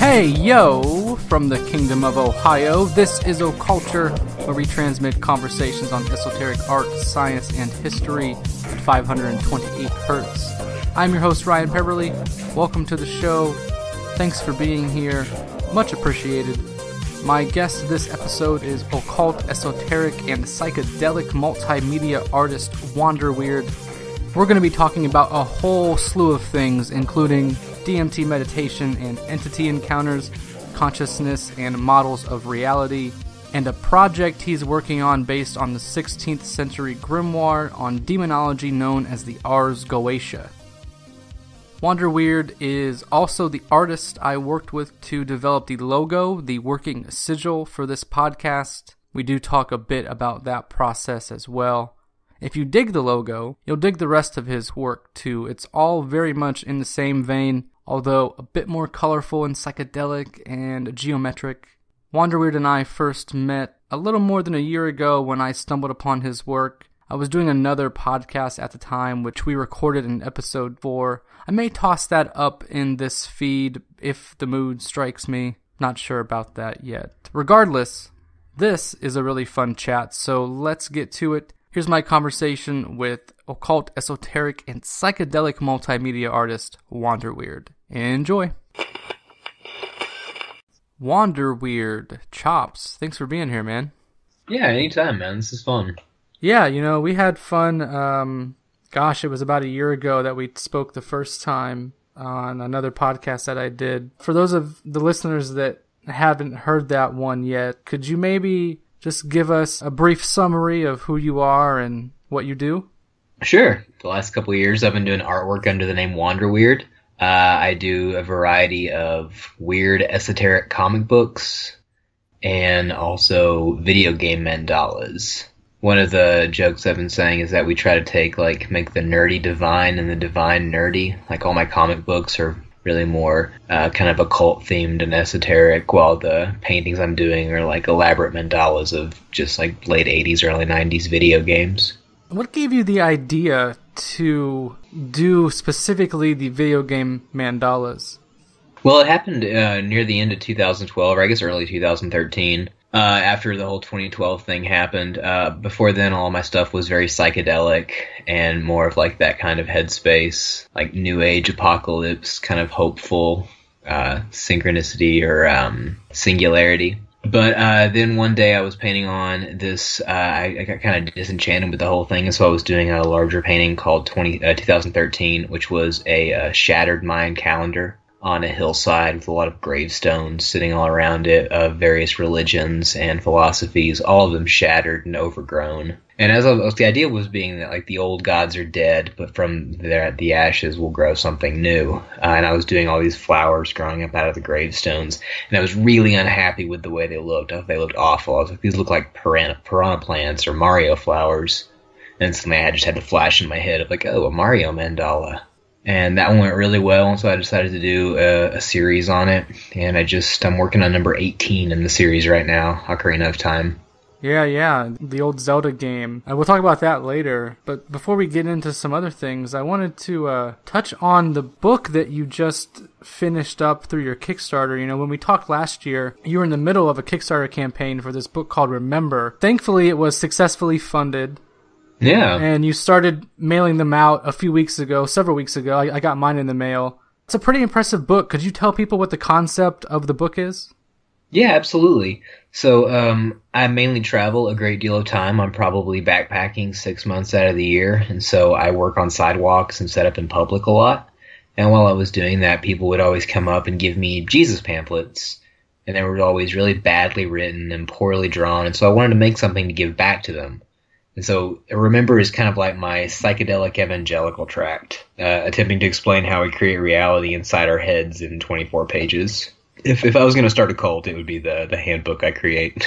Hey, yo, from the Kingdom of Ohio, this is Occulture, where we transmit conversations on esoteric art, science, and history at 528 hertz. I'm your host, Ryan Peverly. Welcome to the show. Thanks for being here. Much appreciated. My guest this episode is occult, esoteric, and psychedelic multimedia artist Wanderweird. We're going to be talking about a whole slew of things, including DMT meditation and entity encounters, consciousness and models of reality, and a project he's working on based on the 16th century grimoire on demonology known as the Ars Goetia. Wanderweird is also the artist I worked with to develop the logo, the working sigil for this podcast. We do talk a bit about that process as well. If you dig the logo, you'll dig the rest of his work too. It's all very much in the same vein, although a bit more colorful and psychedelic and geometric. Wanderweird and I first met a little more than a year ago when I stumbled upon his work. I was doing another podcast at the time, which we recorded in episode 4. I may toss that up in this feed if the mood strikes me. Not sure about that yet. Regardless, this is a really fun chat, so let's get to it. Here's my conversation with occult, esoteric, and psychedelic multimedia artist Wanderweird. Enjoy! Wanderweird, Chops, thanks for being here, man. Yeah, anytime, man. This is fun. Yeah, we had fun. It was about a year ago that we spoke the first time on another podcast that I did. For those of the listeners that haven't heard that one yet, could you maybe just give us a brief summary of who you are and what you do? Sure. The last couple of years, I've been doing artwork under the name Wanderweird. I do a variety of weird, esoteric comic books and also video game mandalas. One of the jokes I've been saying is that we try to make the nerdy divine and the divine nerdy. Like, all my comic books are really more kind of occult themed and esoteric, while the paintings I'm doing are like elaborate mandalas of just like late 80s, early 90s video games. What gave you the idea to do specifically the video game mandalas? Well, it happened near the end of 2012, or I guess early 2013. After the whole 2012 thing happened. Before then, all my stuff was very psychedelic and more of like that kind of headspace, like new age apocalypse, kind of hopeful synchronicity or singularity. But then one day I was painting on this, I got kind of disenchanted with the whole thing, and so I was doing a larger painting called 2013, which was a shattered Mayan calendar on a hillside with a lot of gravestones sitting all around it of various religions and philosophies, all of them shattered and overgrown. And the idea was being that like the old gods are dead, but from the ashes will grow something new. And I was doing all these flowers growing up out of the gravestones, and I was really unhappy with the way they looked. I thought they looked awful. I was like, these look like piranha plants or Mario flowers. And suddenly I just had to flash in my head of like, oh, a Mario mandala. And that one went really well, so I decided to do a series on it. And I'm working on number 18 in the series right now, Ocarina of Time. Yeah, the old Zelda game. We'll talk about that later. But before we get into some other things, I wanted to touch on the book that you just finished up through your Kickstarter. When we talked last year, you were in the middle of a Kickstarter campaign for this book called Remember. Thankfully, it was successfully funded. Yeah. And you started mailing them out several weeks ago. I got mine in the mail. It's a pretty impressive book. Could you tell people what the concept of the book is? Yeah, absolutely. So I mainly travel a great deal of time. I'm probably backpacking 6 months out of the year. And so I work on sidewalks and set up in public a lot. And while I was doing that, people would always come up and give me Jesus pamphlets. And they were always really badly written and poorly drawn. And so I wanted to make something to give back to them. And so Remember is kind of like my psychedelic evangelical tract, attempting to explain how we create reality inside our heads in 24 pages. If I was going to start a cult, it would be the handbook I create.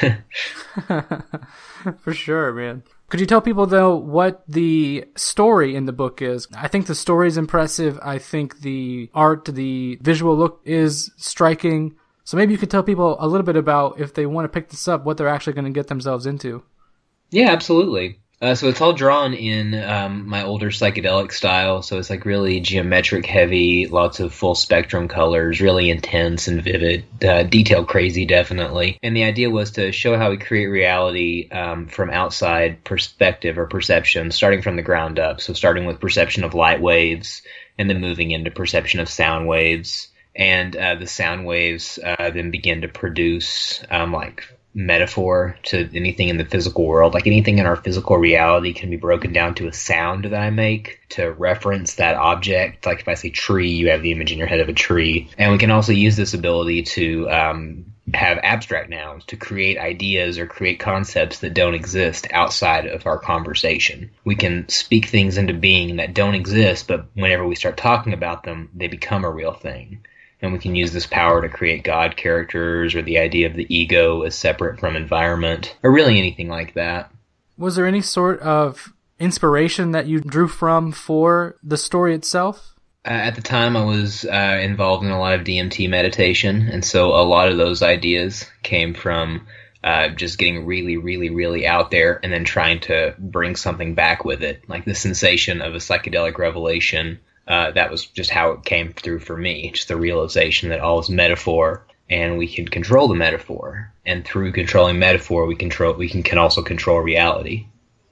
For sure, man. Could you tell people, though, what the story in the book is? I think the story is impressive. I think the art, the visual look is striking. So maybe you could tell people a little bit about, if they want to pick this up, what they're actually going to get themselves into. Yeah, absolutely. So it's all drawn in my older psychedelic style. So it's like really geometric heavy, lots of full spectrum colors, really intense and vivid, detail crazy, definitely. And the idea was to show how we create reality from outside perspective or perception, starting from the ground up. So starting with perception of light waves and then moving into perception of sound waves. And the sound waves then begin to produce like metaphor to anything in the physical world. Like anything in our physical reality can be broken down to a sound that I make to reference that object. Like if I say tree, you have the image in your head of a tree. And we can also use this ability to have abstract nouns to create ideas or create concepts that don't exist outside of our conversation. We can speak things into being that don't exist, but whenever we start talking about them, they become a real thing. And we can use this power to create God characters or the idea of the ego as separate from environment or really anything like that. Was there any sort of inspiration that you drew from for the story itself? At the time, I was involved in a lot of DMT meditation. And so a lot of those ideas came from just getting really, really, really out there and then trying to bring something back with it, like the sensation of a psychedelic revelation. That was just how it came through for me, just the realization that all is metaphor and we can control the metaphor. And through controlling metaphor, we can also control reality.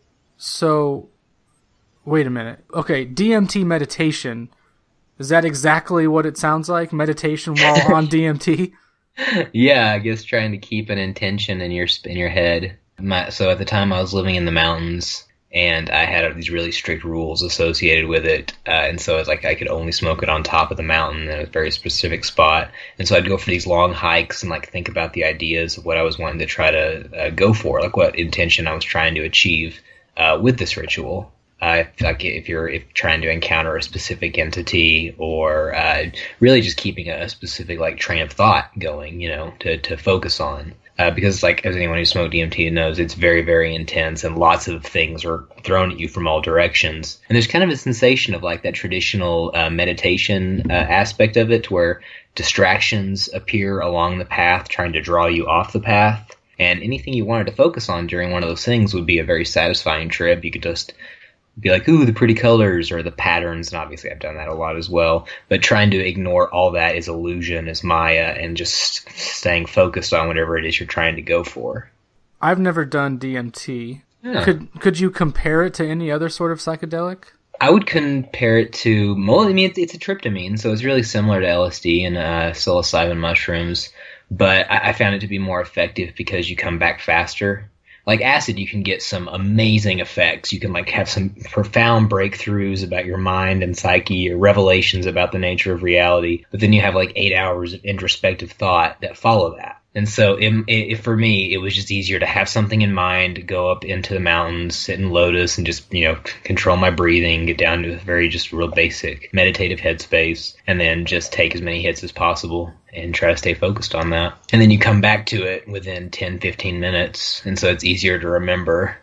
So, wait a minute. Okay, DMT meditation, is that exactly what it sounds like? Meditation while on DMT? Yeah, I guess trying to keep an intention in your head. So at the time I was living in the mountains, and I had these really strict rules associated with it. And so it's like I could only smoke it on top of the mountain in a very specific spot. And so I'd go for these long hikes and like think about the ideas of what I was wanting to try to go for, like what intention I was trying to achieve with this ritual. Like if you're trying to encounter a specific entity or really just keeping a specific like train of thought going, to focus on. Because like as anyone who smoked DMT knows, it's very, very intense and lots of things are thrown at you from all directions. And there's kind of a sensation of like that traditional meditation aspect of it where distractions appear along the path trying to draw you off the path. And anything you wanted to focus on during one of those things would be a very satisfying trip. You could just be like, ooh, the pretty colors or the patterns. And obviously I've done that a lot as well. But trying to ignore all that is illusion, is Maya, and just staying focused on whatever it is you're trying to go for. I've never done DMT. Yeah. Could you compare it to any other sort of psychedelic? I would compare it to, well, I mean, it's a tryptamine, so it's really similar to LSD and psilocybin mushrooms. But I found it to be more effective because you come back faster. Like acid, you can get some amazing effects. You can like have some profound breakthroughs about your mind and psyche or revelations about the nature of reality. But then you have like 8 hours of introspective thought that follow that. And so for me, it was just easier to have something in mind, go up into the mountains, sit in lotus and just, control my breathing, get down to a very just real basic meditative headspace, and then just take as many hits as possible and try to stay focused on that. And then you come back to it within 10, 15 minutes. And so it's easier to remember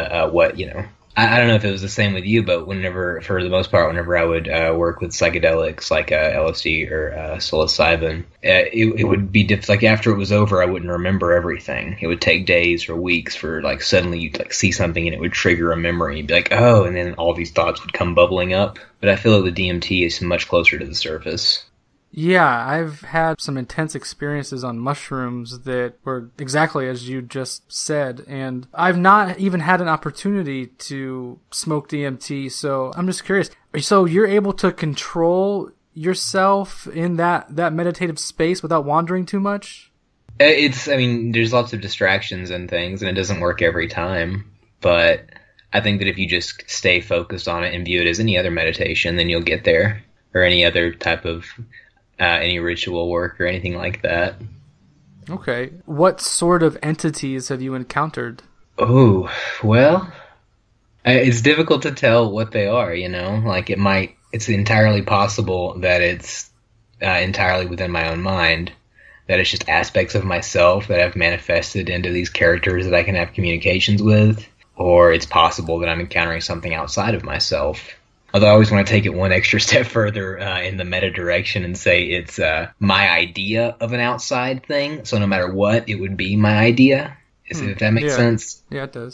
I don't know if it was the same with you, but for the most part, whenever I would work with psychedelics like LSD or psilocybin, it would be like after it was over, I wouldn't remember everything. It would take days or weeks for like suddenly you'd like see something and it would trigger a memory. You'd be like, oh, and then all these thoughts would come bubbling up. But I feel like the DMT is much closer to the surface. Yeah, I've had some intense experiences on mushrooms that were exactly as you just said, and I've not even had an opportunity to smoke DMT, so I'm just curious. So you're able to control yourself in that meditative space without wandering too much? There's lots of distractions and things, and it doesn't work every time, but I think that if you just stay focused on it and view it as any other meditation, then you'll get there, or any other type of any ritual work or anything like that. Okay. What sort of entities have you encountered? Oh, well, it's difficult to tell what they are, Like it's entirely possible that it's entirely within my own mind, that it's just aspects of myself that I've manifested into these characters that I can have communications with, or it's possible that I'm encountering something outside of myself. Although I always want to take it one extra step further in the meta direction and say it's my idea of an outside thing. So no matter what, it would be my idea. If that makes sense. Yeah, it does.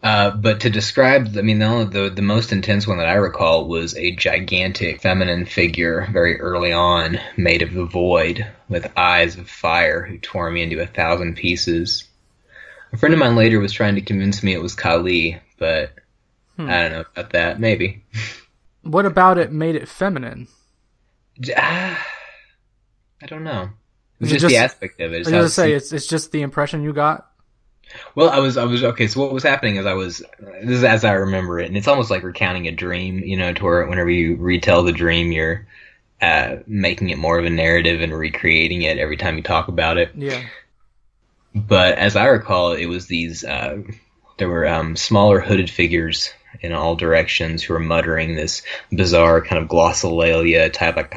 But to describe, I mean, the most intense one that I recall was a gigantic feminine figure very early on, made of the void, with eyes of fire, who tore me into 1,000 pieces. A friend of mine later was trying to convince me it was Kali, but I don't know about that. Maybe. What about it made it feminine? I don't know. It was just the aspect of it. I was going to say, it's just the impression you got? Well, I was okay. So what was happening is this is as I remember it, and it's almost like recounting a dream, you know, to where whenever you retell the dream, you're making it more of a narrative and recreating it every time you talk about it. Yeah. But as I recall, it was these, there were smaller hooded figures in all directions who were muttering this bizarre kind of glossolalia type, like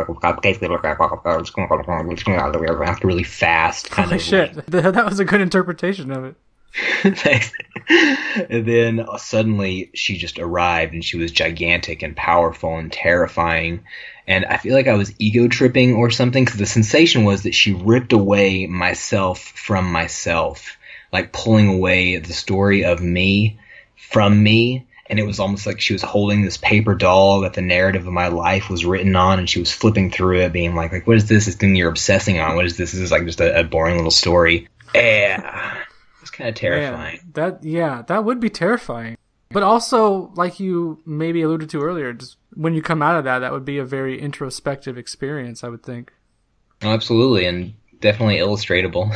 really fast kind of. Shit, that was a good interpretation of it. Thanks. And then suddenly she just arrived, and she was gigantic and powerful and terrifying. And I feel like I was ego tripping or something, because the sensation was that she ripped away myself from myself, like pulling away the story of me from me. And it was almost like she was holding this paper doll that the narrative of my life was written on, and she was flipping through it, being like, what is this? This thing you're obsessing on? What is this? This is like just a boring little story. Yeah. It's kind of terrifying. That would be terrifying. But also, like you maybe alluded to earlier, just when you come out of that would be a very introspective experience, I would think. Oh, absolutely, and definitely illustratable.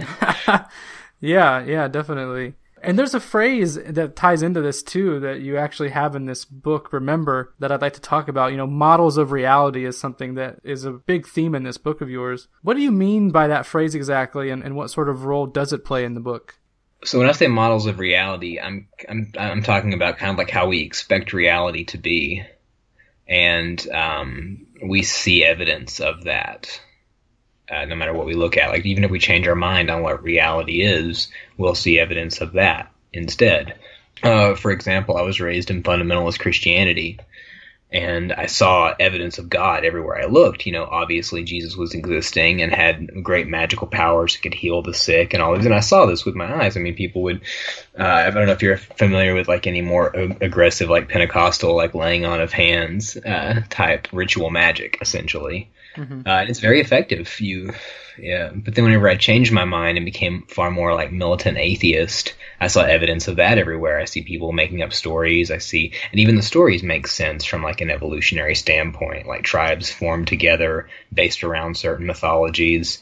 Yeah, definitely. And there's a phrase that ties into this too that you actually have in this book, Remember, that I'd like to talk about. You know, models of reality is something that is a big theme in this book of yours. What do you mean by that phrase exactly, and what sort of role does it play in the book? So when I say models of reality, I'm talking about kind of like how we expect reality to be, and we see evidence of that. No matter what we look at, like even if we change our mind on what reality is, we'll see evidence of that instead. For example, I was raised in fundamentalist Christianity, and I saw evidence of God everywhere I looked. You know, obviously Jesus was existing and had great magical powers that could heal the sick and all this. And I saw this with my eyes. I mean, people would, I don't know if you're familiar with like any more aggressive, like Pentecostal, like laying on of hands type ritual magic, essentially. Mm-hmm. And it's very effective. But then whenever I changed my mind and became far more like militant atheist, I saw evidence of that everywhere. I see people making up stories. And even the stories make sense from like an evolutionary standpoint. Like tribes formed together based around certain mythologies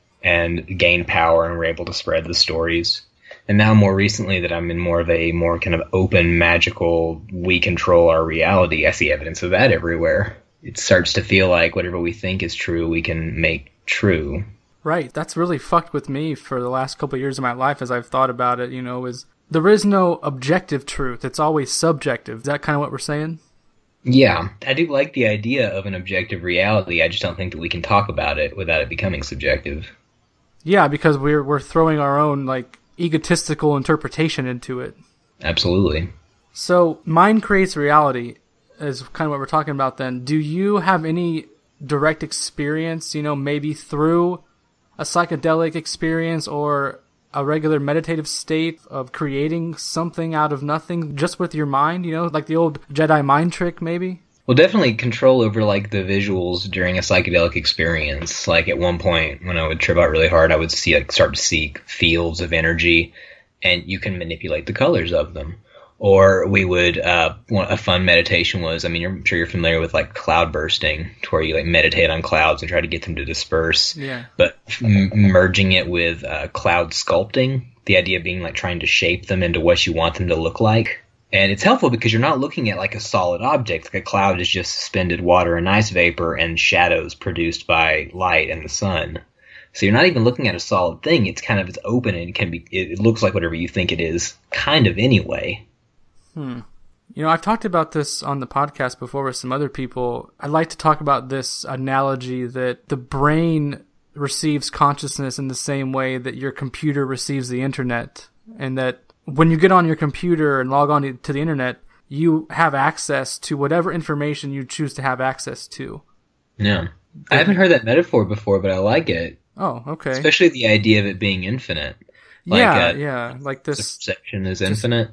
and gained power and were able to spread the stories. And now more recently that I'm in more of a more kind of open, magical, we control our reality, I see evidence of that everywhere. It starts to feel like whatever we think is true, we can make true. Right. That's really fucked with me for the last couple of years of my life as I've thought about it, you know, is there is no objective truth. It's always subjective. Is that kind of what we're saying? Yeah. I do like the idea of an objective reality. I just don't think that we can talk about it without it becoming subjective. Yeah, because we're throwing our own, like, egotistical interpretation into it. Absolutely. So, mind creates reality is kind of what we're talking about then. Do you have any direct experience, you know, maybe through a psychedelic experience or a regular meditative state of creating something out of nothing just with your mind, you know, like the old Jedi mind trick maybe? Well, definitely control over like the visuals during a psychedelic experience. Like at one point when I would trip out really hard, I would start to see fields of energy, and you can manipulate the colors of them. Or we would, a fun meditation was, I mean, I'm sure you're familiar with like cloud bursting, to where you like meditate on clouds and try to get them to disperse. Yeah. But merging it with cloud sculpting, the idea being like trying to shape them into what you want them to look like. And it's helpful because you're not looking at like a solid object. Like a cloud is just suspended water and ice vapor and shadows produced by light and the sun. So you're not even looking at a solid thing. It's open and it looks like whatever you think it is kind of anyway. You know, I've talked about this on the podcast before with some other people. I'd like to talk about this analogy that the brain receives consciousness in the same way that your computer receives the internet, and that when you get on your computer and log on to the internet, you have access to whatever information you choose to have access to. Yeah. I haven't heard that metaphor before, but I like it. Oh, okay. Especially the idea of it being infinite. Like, yeah, like this. Perception is infinite.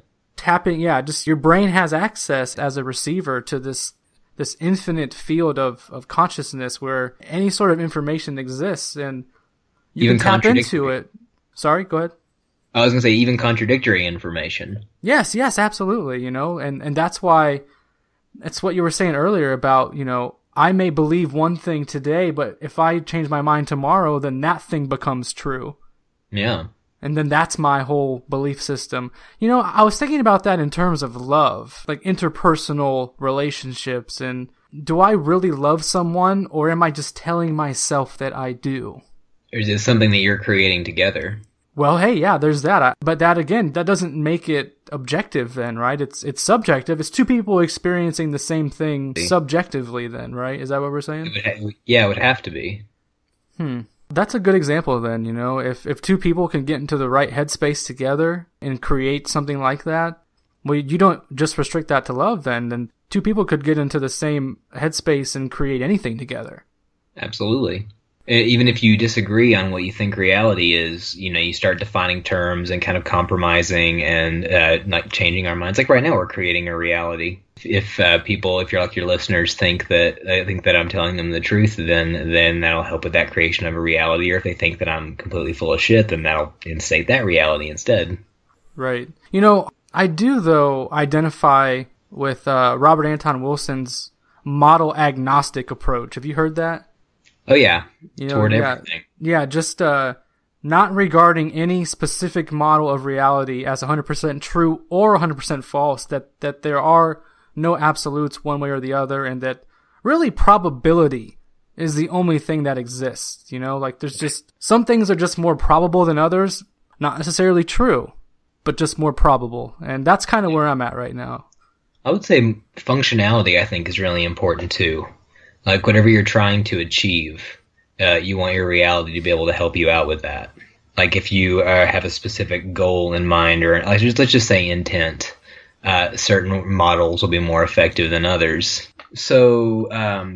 tapping, just your brain has access as a receiver to this infinite field of consciousness where any sort of information exists, and you Even can tap into it. Sorry, go ahead. I was going to say even contradictory information. Yes, absolutely, and that's why it's what you were saying earlier about, I may believe one thing today, but if I change my mind tomorrow, then that thing becomes true. Yeah. And then that's my whole belief system. I was thinking about that in terms of love, like interpersonal relationships, and do I really love someone, or am I just telling myself that I do? Or is it something that you're creating together? Well, hey, there's that. But that, again, that doesn't make it objective then, right? It's subjective. It's two people experiencing the same thing subjectively then, right? Is that what we're saying? It would have to be. That's a good example then, if two people can get into the right headspace together and create something like that, well, you don't just restrict that to love then two people could get into the same headspace and create anything together. Absolutely. Even if you disagree on what you think reality is, you start defining terms and kind of compromising and like changing our minds. Like right now, we're creating a reality. If you're like your listeners, think that I'm telling them the truth, then that'll help with that creation of a reality. Or if they think that I'm completely full of shit, then that'll instate that reality instead. Right. I do though identify with Robert Anton Wilson's model agnostic approach. Have you heard that? Oh, yeah. Toward everything. Yeah, just not regarding any specific model of reality as 100% true or 100% false, that there are no absolutes one way or the other, and that really probability is the only thing that exists. Like there's just some things are just more probable than others, not necessarily true, but just more probable. And that's kind of where I'm at right now. I would say functionality, I think, is really important too. Like whatever you're trying to achieve, you want your reality to be able to help you out with that. Like if you have a specific goal in mind, or let's just say intent, certain models will be more effective than others. So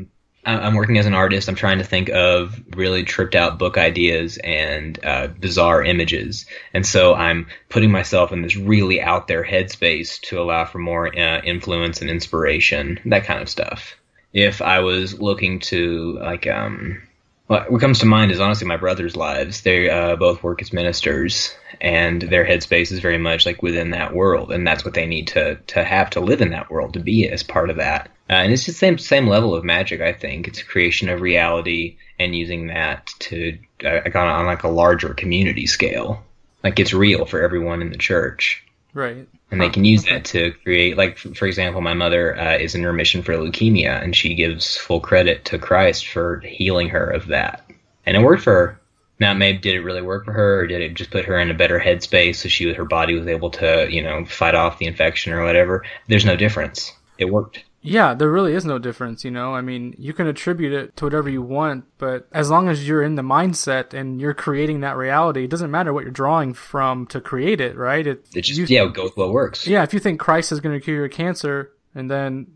I'm working as an artist. I'm trying to think of really tripped out book ideas and bizarre images. And so I'm putting myself in this really out there headspace to allow for more influence and inspiration, that kind of stuff. If I was looking to, what comes to mind is honestly my brother's lives. They both work as ministers, and their headspace is very much like within that world, and that's what they need to have to live in that world, to be as part of that. And it's just the same level of magic, I think. It's a creation of reality and using that to on like a larger community scale. Like it's real for everyone in the church. Right. And they can use that to create, like, for example, my mother is in remission for leukemia, and she gives full credit to Christ for healing her of that. And it worked for her. Now, maybe did it really work for her, or did it just put her in a better headspace so her body was able to, fight off the infection or whatever? There's no difference. It worked. Yeah, there really is no difference, I mean, you can attribute it to whatever you want, but as long as you're in the mindset and you're creating that reality, it doesn't matter what you're drawing from to create it, right? It just, go with what works. Yeah, if you think Christ is going to cure your cancer, and then,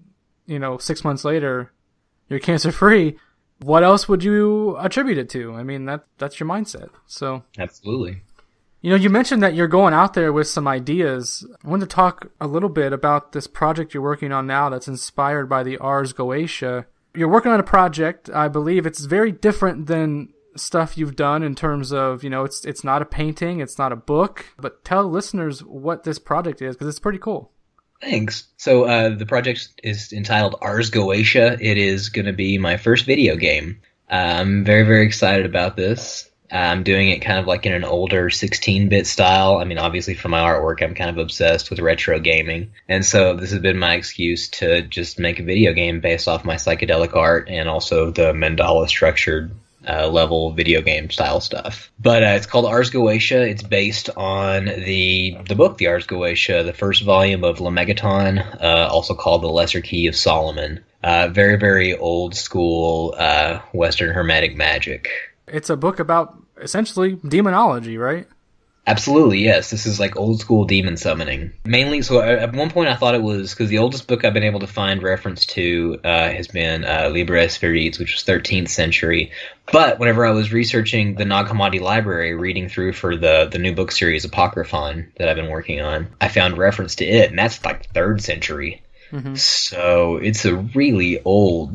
6 months later, you're cancer-free, what else would you attribute it to? I mean, that's your mindset, so. Absolutely. You mentioned that you're going out there with some ideas. I wanted to talk a little bit about this project you're working on now that's inspired by the Ars Goetia. You're working on a project, I believe it's very different than stuff you've done in terms of, it's not a painting, it's not a book, but tell listeners what this project is, because it's pretty cool. Thanks. So the project is entitled Ars Goetia. It is going to be my first video game. I'm very, very excited about this. I'm doing it kind of like in an older 16-bit style. I mean, obviously for my artwork, I'm kind of obsessed with retro gaming. And so this has been my excuse to just make a video game based off my psychedelic art and also the mandala structured level video game style stuff. But it's called Ars Goetia. It's based on the book, the Ars Goetia, the first volume of Lemegeton, also called The Lesser Key of Solomon. Very, very old school Western Hermetic magic. It's a book about essentially demonology, right? Absolutely, yes. This is like old school demon summoning. Mainly, so at one point I thought it was, because the oldest book I've been able to find reference to has been Liber Espirits, which was 13th century. But whenever I was researching the Nag Hammadi library, reading through for the new book series Apocryphon that I've been working on, I found reference to it, and that's like 3rd century. Mm-hmm. So it's a really old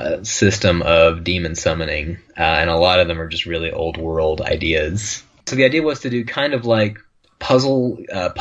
system of demon summoning, and a lot of them are just really old world ideas. So the idea was to do kind of like puzzle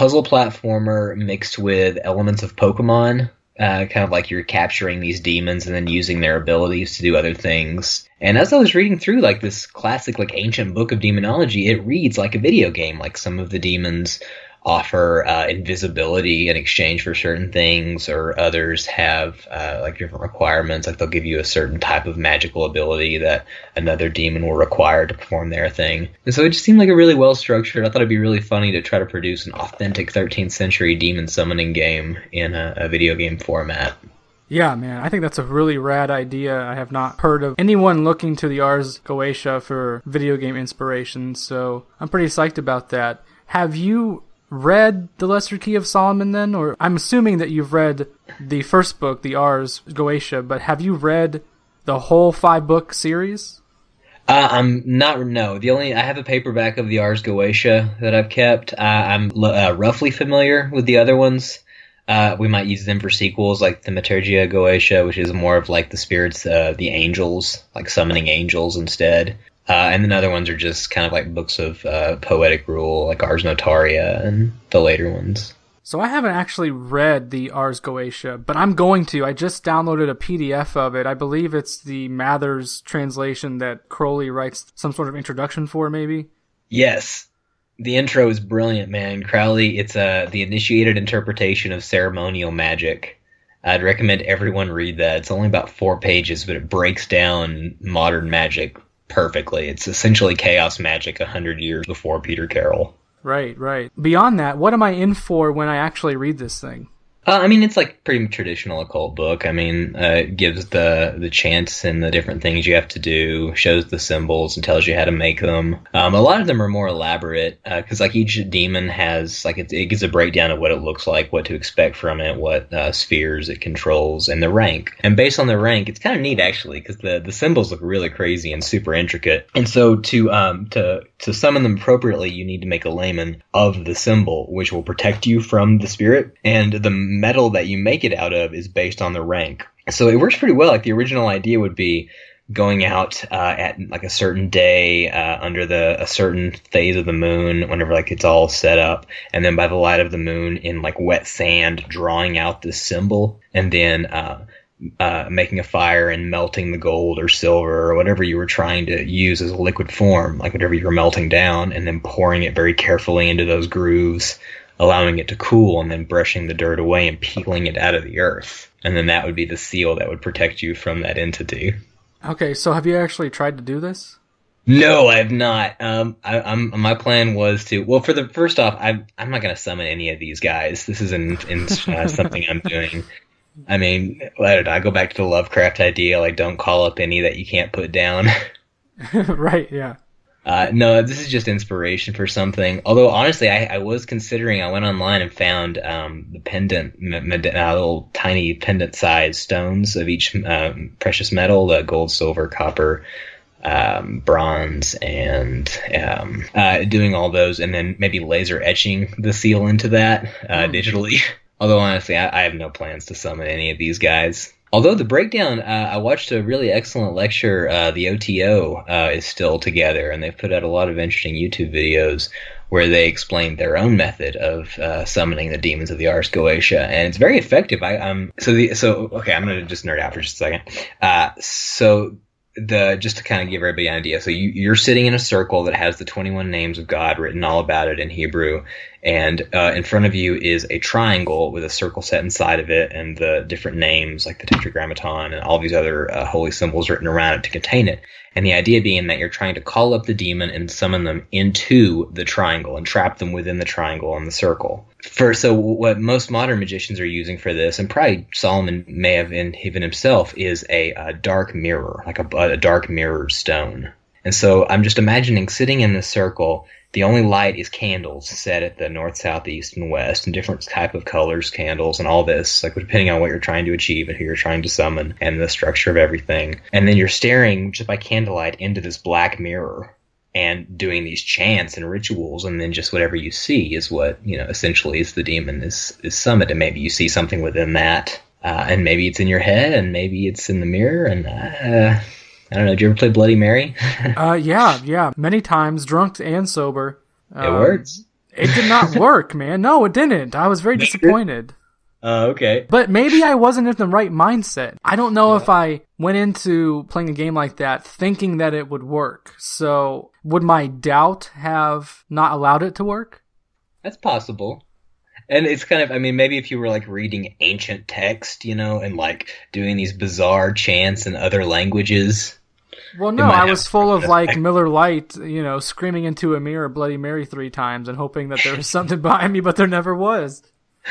platformer mixed with elements of Pokemon, kind of like you're capturing these demons and then using their abilities to do other things. And as I was reading through like this classic like ancient book of demonology, it reads like a video game. Like some of the demons offer invisibility in exchange for certain things, or others have like different requirements, like they'll give you a certain type of magical ability that another demon will require to perform their thing. And so it just seemed like a really well structured. I thought it'd be really funny to try to produce an authentic 13th century demon summoning game in a video game format. Yeah, man, I think that's a really rad idea. I have not heard of anyone looking to the Ars Goetia for video game inspiration, so I'm pretty psyched about that. Have you read The Lesser Key of Solomon then? Or I'm assuming that you've read the first book, the Ars Goetia, but have you read the whole 5-book series? I'm not, no. I have a paperback of the Ars Goetia that I've kept. I'm roughly familiar with the other ones. We might use them for sequels, like the Matergia Goetia, which is more of like the spirits, the angels, like summoning angels instead. And then other ones are just kind of like books of poetic rule, like Ars Notaria and the later ones. So I haven't actually read the Ars Goetia, but I'm going to. I just downloaded a PDF of it. I believe it's the Mathers translation that Crowley writes some sort of introduction for, maybe? Yes. The intro is brilliant, man. Crowley, it's the initiated interpretation of ceremonial magic. I'd recommend everyone read that. It's only about 4 pages, but it breaks down modern magic perfectly. It's essentially chaos magic 100 years before Peter Carroll. Right. Beyond that, what am I in for when I actually read this thing? I mean, it's like pretty traditional occult book. I mean, it gives the chants and the different things you have to do, shows the symbols and tells you how to make them. A lot of them are more elaborate, because like each demon has, like it gives a breakdown of what it looks like, what to expect from it, what spheres it controls, and the rank. And based on the rank, it's kind of neat actually, because the symbols look really crazy and super intricate. And so to summon them appropriately, you need to make a layman of the symbol, which will protect you from the spirit. And the metal that you make it out of is based on the rank. So it works pretty well. Like the original idea would be going out at like a certain day under a certain phase of the moon, whenever like it's all set up, and then by the light of the moon in like wet sand, drawing out this symbol, and then making a fire and melting the gold or silver or whatever you were trying to use as a liquid form, like whatever you were melting down, and then pouring it very carefully into those grooves, allowing it to cool, and then brushing the dirt away and peeling it out of the earth. And then that would be the seal that would protect you from that entity. Okay, so have you actually tried to do this? No, I have not. My plan was to. Well, for the first off, I'm not going to summon any of these guys. This isn't something I'm doing. I mean, I don't know. I go back to the Lovecraft idea, like don't call up any that you can't put down. Right. Yeah. No, this is just inspiration for something. Although, honestly, I was considering, I went online and found the pendant, little tiny pendant-sized stones of each precious metal, the gold, silver, copper, bronze, and doing all those, and then maybe laser etching the seal into that digitally. Although, honestly, I have no plans to summon any of these guys. Although the breakdown, I watched a really excellent lecture. The OTO is still together, and they've put out a lot of interesting YouTube videos where they explain their own method of summoning the demons of the Ars Goetia, and it's very effective. Okay, I'm gonna just nerd out for just a second. Just to kind of give everybody an idea, so you're sitting in a circle that has the 21 names of God written all about it in Hebrew, and in front of you is a triangle with a circle set inside of it, and the different names like the Tetragrammaton and all these other holy symbols written around it to contain it. And the idea being that you're trying to call up the demon and summon them into the triangle and trap them within the triangle and the circle. So what most modern magicians are using for this, and probably Solomon may have even himself, is a dark mirror, like a dark mirror stone. And so I'm just imagining sitting in this circle, The only light is candles set at the north, south, east, and west, and different type of colors, candles, and all this, like depending on what you're trying to achieve and who you're trying to summon, and the structure of everything. And then you're staring just by candlelight into this black mirror and doing these chants and rituals, and then just whatever you see is what, essentially is the demon is summoned, and maybe you see something within that, and maybe it's in your head, and maybe it's in the mirror, and I don't know. Did you ever play Bloody Mary? Yeah. Many times, drunk and sober. It works. It did not work, man. No, it didn't. I was very disappointed. Okay. But maybe I wasn't in the right mindset. I don't know if I went into playing a game like that thinking that it would work. So would my doubt have not allowed it to work? That's possible. And it's kind of, maybe if you were like reading ancient text, and like doing these bizarre chants in other languages. Well, no, I was full of like Miller Lite, screaming into a mirror Bloody Mary 3 times and hoping that there was something behind me, but there never was.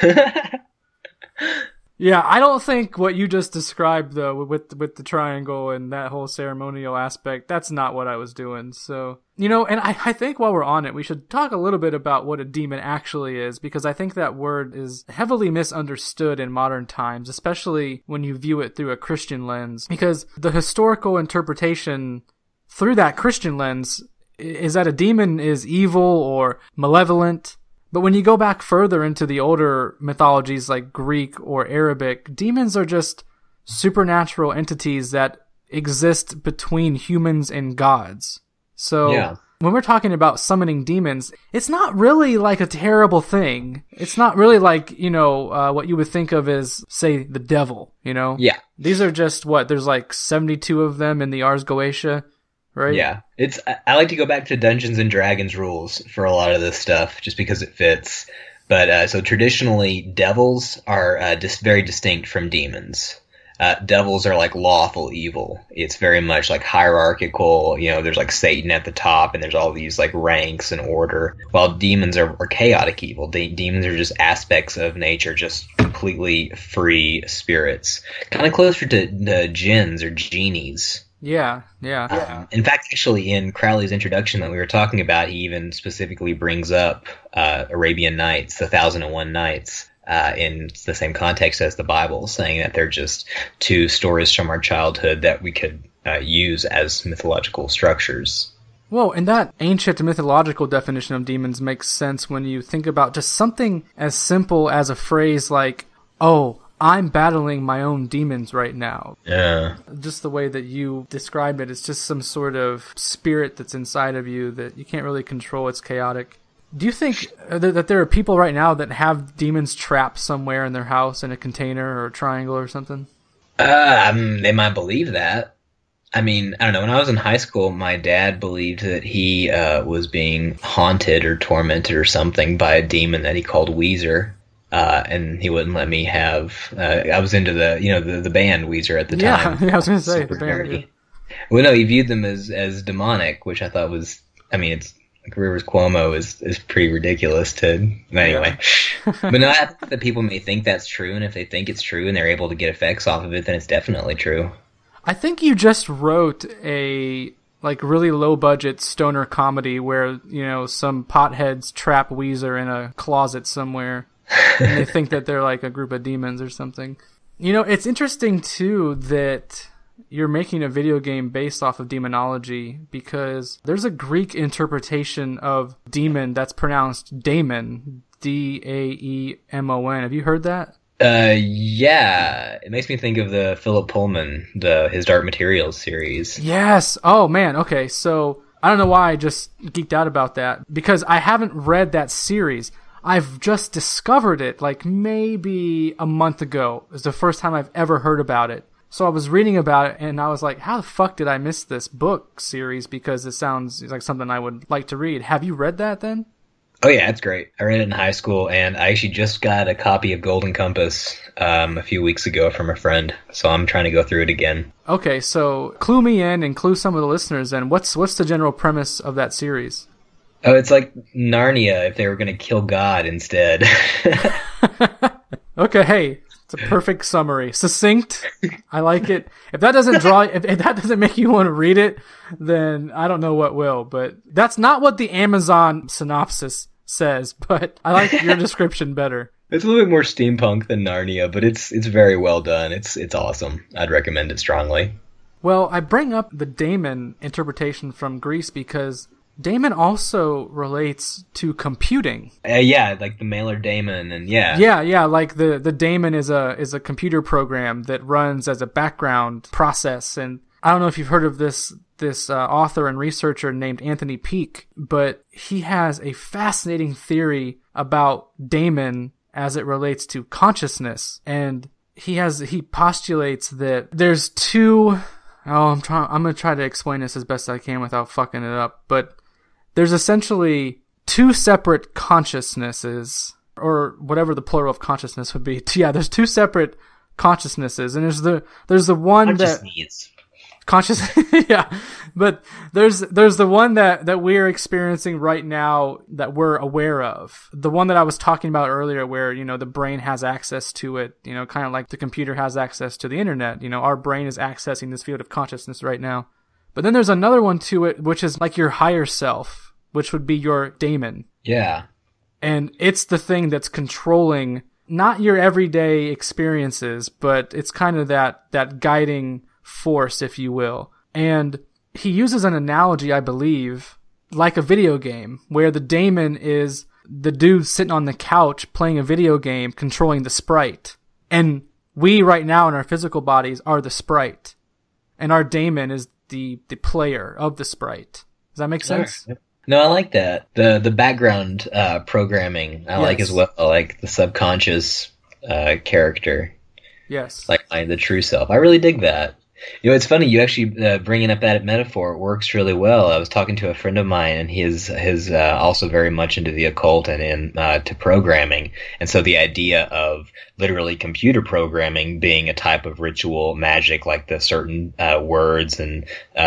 Yeah, I don't think what you just described, though, with the triangle and that whole ceremonial aspect, that's not what I was doing. So, and I think while we're on it, we should talk a little bit about what a demon actually is, because I think that word is heavily misunderstood in modern times, especially when you view it through a Christian lens, because the historical interpretation through that Christian lens is that a demon is evil or malevolent. But when you go back further into the older mythologies like Greek or Arabic, demons are just supernatural entities that exist between humans and gods. So when we're talking about summoning demons, it's not really like a terrible thing. It's not really like, what you would think of as, say, the devil, Yeah. These are just there's like 72 of them in the Ars Goetia. Right? Yeah, I like to go back to Dungeons and Dragons rules for a lot of this stuff, just because it fits. But so traditionally, devils are very distinct from demons. Devils are like lawful evil. It's very much like hierarchical. There's like Satan at the top, and there's all these like ranks and order. While demons are chaotic evil. Demons are just aspects of nature, just completely free spirits, kind of closer to jinns or genies. Yeah. In fact, actually, in Crowley's introduction that we were talking about, he even specifically brings up Arabian Nights, the 1001 Nights, in the same context as the Bible, saying that they're just two stories from our childhood that we could use as mythological structures. Well, and that ancient mythological definition of demons makes sense when you think about just something as simple as a phrase like, oh, I'm battling my own demons right now. Yeah. Just the way that you describe it, it's just some sort of spirit that's inside of you that you can't really control. It's chaotic. Do you think that there are people right now that have demons trapped somewhere in their house in a container or a triangle or something? They might believe that. I don't know. When I was in high school, my dad believed that he was being haunted or tormented or something by a demon that he called Weezer. And he wouldn't let me have. I was into the band Weezer at the time. Yeah, I was going to say the band. Yeah. Well, no, he viewed them as demonic, which I thought was. It's like Rivers Cuomo is pretty ridiculous to. Anyway, but no, I think that people may think that's true, and if they think it's true and they're able to get effects off of it, then it's definitely true. I think you just wrote a really low budget stoner comedy where some potheads trap Weezer in a closet somewhere. And they think that they're like a group of demons or something. It's interesting, too, that you're making a video game based off of demonology, because there's a Greek interpretation of demon that's pronounced daemon, Daemon. Have you heard that? Yeah. It makes me think of the Philip Pullman, his Dark Materials series. Yes. Oh, man. Okay, so I don't know why I just geeked out about that, because I haven't read that series. I've just discovered it maybe a month ago. It was the first time I've ever heard about it. So I was reading about it and I was like, how the fuck did I miss this book series? Because it sounds like something I would like to read. Have you read that then? Oh yeah, it's great. I read it in high school and I actually just got a copy of Golden Compass a few weeks ago from a friend. So I'm trying to go through it again. Okay, so clue me in and clue some of the listeners in. What's the general premise of that series? Oh, it's like Narnia if they were going to kill God instead. Okay, hey, It's a perfect summary. Succinct. I like it. If that doesn't if that doesn't make you want to read it, then I don't know what will. But that's not what the Amazon synopsis says, but I like your description better. It's a little bit more steampunk than Narnia, but it's very well done. It's awesome. I'd recommend it strongly. Well, I bring up the daemon interpretation from Greece because daemon also relates to computing. Yeah, like the mailer daemon, and yeah. Yeah, like the daemon is a computer program that runs as a background process. And I don't know if you've heard of this author and researcher named Anthony Peake, but he has a fascinating theory about daemon as it relates to consciousness. And he postulates that there's two... I'm going to try to explain this as best I can without fucking it up. But there's essentially two separate consciousnesses, or whatever the plural of consciousness would be. Yeah, there's two separate consciousnesses, and there's the one that conscious. Yeah, but there's the one that we're experiencing right now that we're aware of. The one that I was talking about earlier, where the brain has access to it. Kind of like the computer has access to the internet. Our brain is accessing this field of consciousness right now. But then there's another one to it, which is like your higher self, which would be your daemon. Yeah. And it's the thing that's controlling not your everyday experiences, but it's kind of that guiding force, if you will. And he uses an analogy, I believe, like a video game, where the daemon is the dude sitting on the couch playing a video game, controlling the sprite. And we right now in our physical bodies are the sprite. And our daemon is the player of the sprite. Does that make sense? No, I like that. The background programming I like as well. I like the subconscious character. Yes. Like the true self. I really dig that. It's funny, you actually bringing up that metaphor. It works really well. I was talking to a friend of mine, and he's also very much into the occult and to programming. And so the idea of literally computer programming being a type of ritual magic, like the certain words and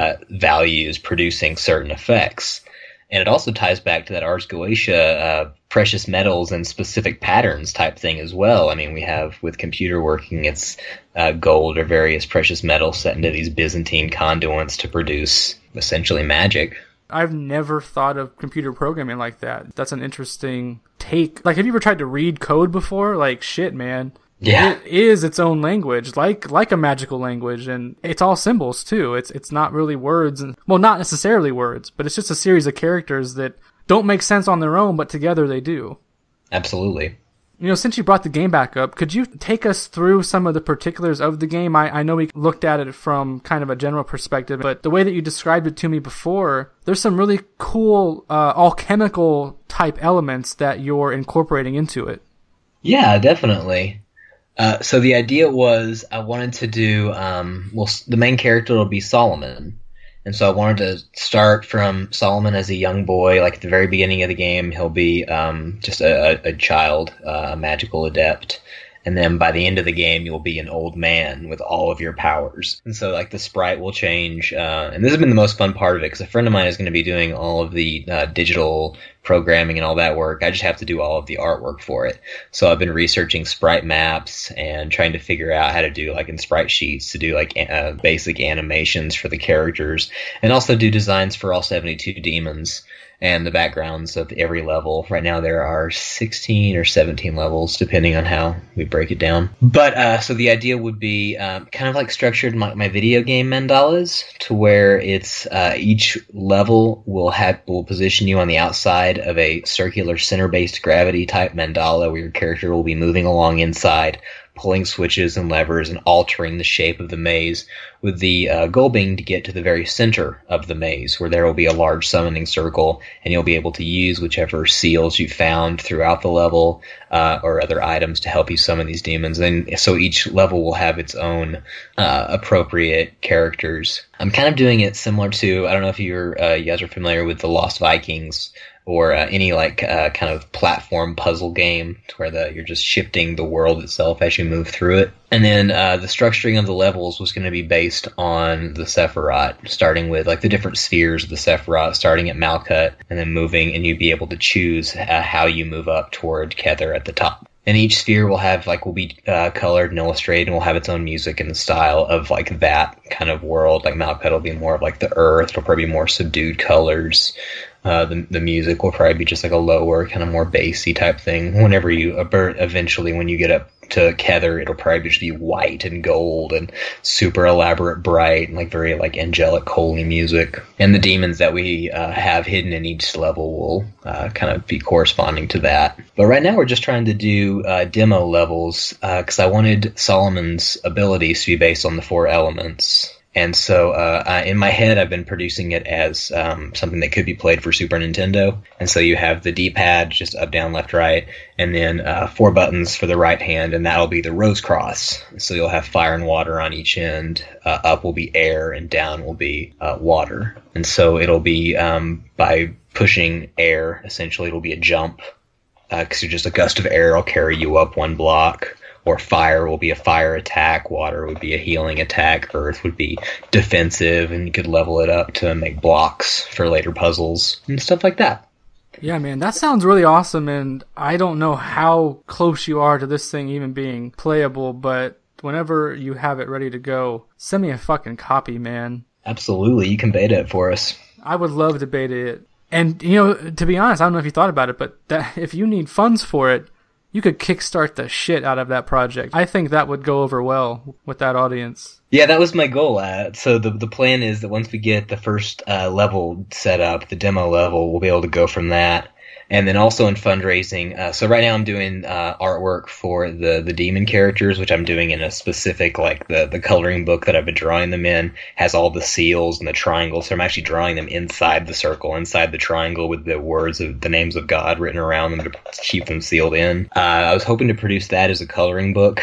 values producing certain effects. And it also ties back to that Ars Goetia, precious metals and specific patterns type thing as well. I mean, we have with computer working, it's gold or various precious metals set into these Byzantine conduits to produce essentially magic. I've never thought of computer programming like that. That's an interesting take. Like, have you ever tried to read code before? Like, shit, man. Yeah. It is its own language, like a magical language, and it's all symbols too. It's not really words, and well, not necessarily words, but it's just a series of characters that don't make sense on their own, but together they do. Absolutely. Since you brought the game back up, could you take us through some of the particulars of the game? I know we looked at it from kind of a general perspective, but the way that you described it to me before, there's some really cool alchemical type elements that you're incorporating into it. Yeah, definitely. So the idea was I wanted to do, the main character will be Solomon. And so I wanted to start from Solomon as a young boy, like at the very beginning of the game, he'll be just a child, a magical adept. And then by the end of the game, you'll be an old man with all of your powers. And so like the sprite will change. And this has been the most fun part of it because a friend of mine is going to be doing all of the digital programming and all that work. I just have to do all of the artwork for it. So I've been researching sprite maps and trying to figure out how to do like in sprite sheets to do like basic animations for the characters and also do designs for all 72 demons and the backgrounds of every level. Right now there are 16 or 17 levels, depending on how we break it down. But so the idea would be kind of like structured my video game mandalas, to where it's each level will position you on the outside of a circular center-based gravity type mandala, where your character will be moving along inside, pulling switches and levers and altering the shape of the maze, with the goal being to get to the very center of the maze, where there will be a large summoning circle, and you'll be able to use whichever seals you found throughout the level or other items to help you summon these demons. And so each level will have its own appropriate characters. I'm kind of doing it similar to, I don't know if you guys are familiar with the Lost Vikings, or any kind of platform puzzle game, to where you're just shifting the world itself as you move through it. And then the structuring of the levels was going to be based on the Sephiroth, starting with like the different spheres of the Sephiroth, starting at Malkuth and then moving, and you'd be able to choose how you move up toward Kether at the top. And each sphere will be colored and illustrated, and will have its own music and the style of like that kind of world. Like Malkuth will be more of like the earth. It'll probably be more subdued colors. The music will probably be just like a lower, kind of more bassy type thing. Whenever eventually when you get up to Kether, it'll probably just be white and gold and super elaborate, bright, and like very like angelic, holy music. And the demons that we have hidden in each level will kind of be corresponding to that. But right now we're just trying to do demo levels because I wanted Solomon's abilities to be based on the 4 elements. And so in my head, I've been producing it as something that could be played for Super Nintendo. And so you have the D-pad, just up, down, left, right, and then 4 buttons for the right hand, and that'll be the Rose Cross. So you'll have fire and water on each end. Up will be air, and down will be water. And so it'll be by pushing air, essentially, it'll be a jump. Because just a gust of air will carry you up 1 block. Or fire will be a fire attack, water would be a healing attack, earth would be defensive, and you could level it up to make blocks for later puzzles and stuff like that. Yeah, man, that sounds really awesome, and I don't know how close you are to this thing even being playable, but whenever you have it ready to go, send me a fucking copy, man. Absolutely, you can beta it for us. I would love to beta it. And, you know, to be honest, I don't know if you thought about it, but if you need funds for it, you could kickstart the shit out of that project. I think that would go over well with that audience. Yeah, that was my goal. So the plan is that once we get the first level set up, the demo level, we'll be able to go from that. And then also in fundraising, so right now I'm doing artwork for the demon characters, which I'm doing in a specific, like the coloring book that I've been drawing them in, has all the seals and the triangles. So I'm actually drawing them inside the circle, inside the triangle with the words of the names of God written around them to keep them sealed in. I was hoping to produce that as a coloring book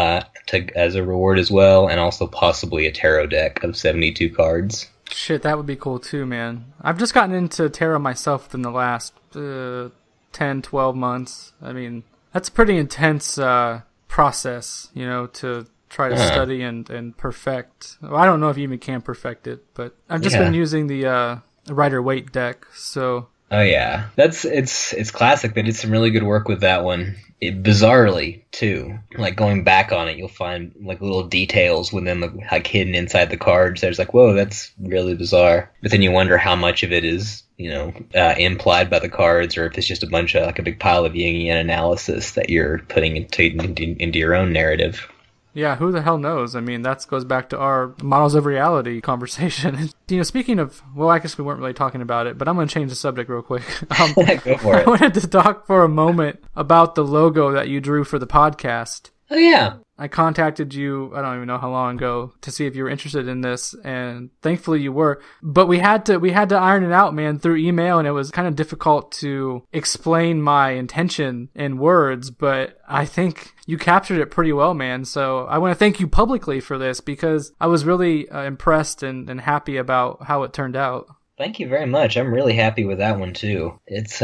as a reward as well, and also possibly a tarot deck of 72 cards. Shit, that would be cool too, man. I've just gotten into tarot myself in the last 10, 12 months. I mean, that's a pretty intense process, you know, to try to study and perfect. Well, I don't know if you even can perfect it, but I've just been using the Rider-Waite deck, so... Oh yeah, it's classic. They did some really good work with that one. Bizarrely too, like going back on it, you'll find like little details within like hidden inside the cards. There's like, whoa, that's really bizarre. But then you wonder how much of it is, you know, implied by the cards, or if it's just a bunch of like a big pile of Jungian analysis that you're putting into your own narrative. Yeah, who the hell knows? I mean, that goes back to our models of reality conversation. You know, speaking of, well, I guess we weren't really talking about it, but I'm going to change the subject real quick. Go for it. I wanted to talk for a moment about the logo that you drew for the podcast. Oh, yeah. I contacted you, I don't even know how long ago, to see if you were interested in this, and thankfully you were. But we had to iron it out, man, through email, and it was kind of difficult to explain my intention in words, but I think you captured it pretty well, man. So I want to thank you publicly for this, because I was really impressed and happy about how it turned out. Thank you very much. I'm really happy with that one, too. It's,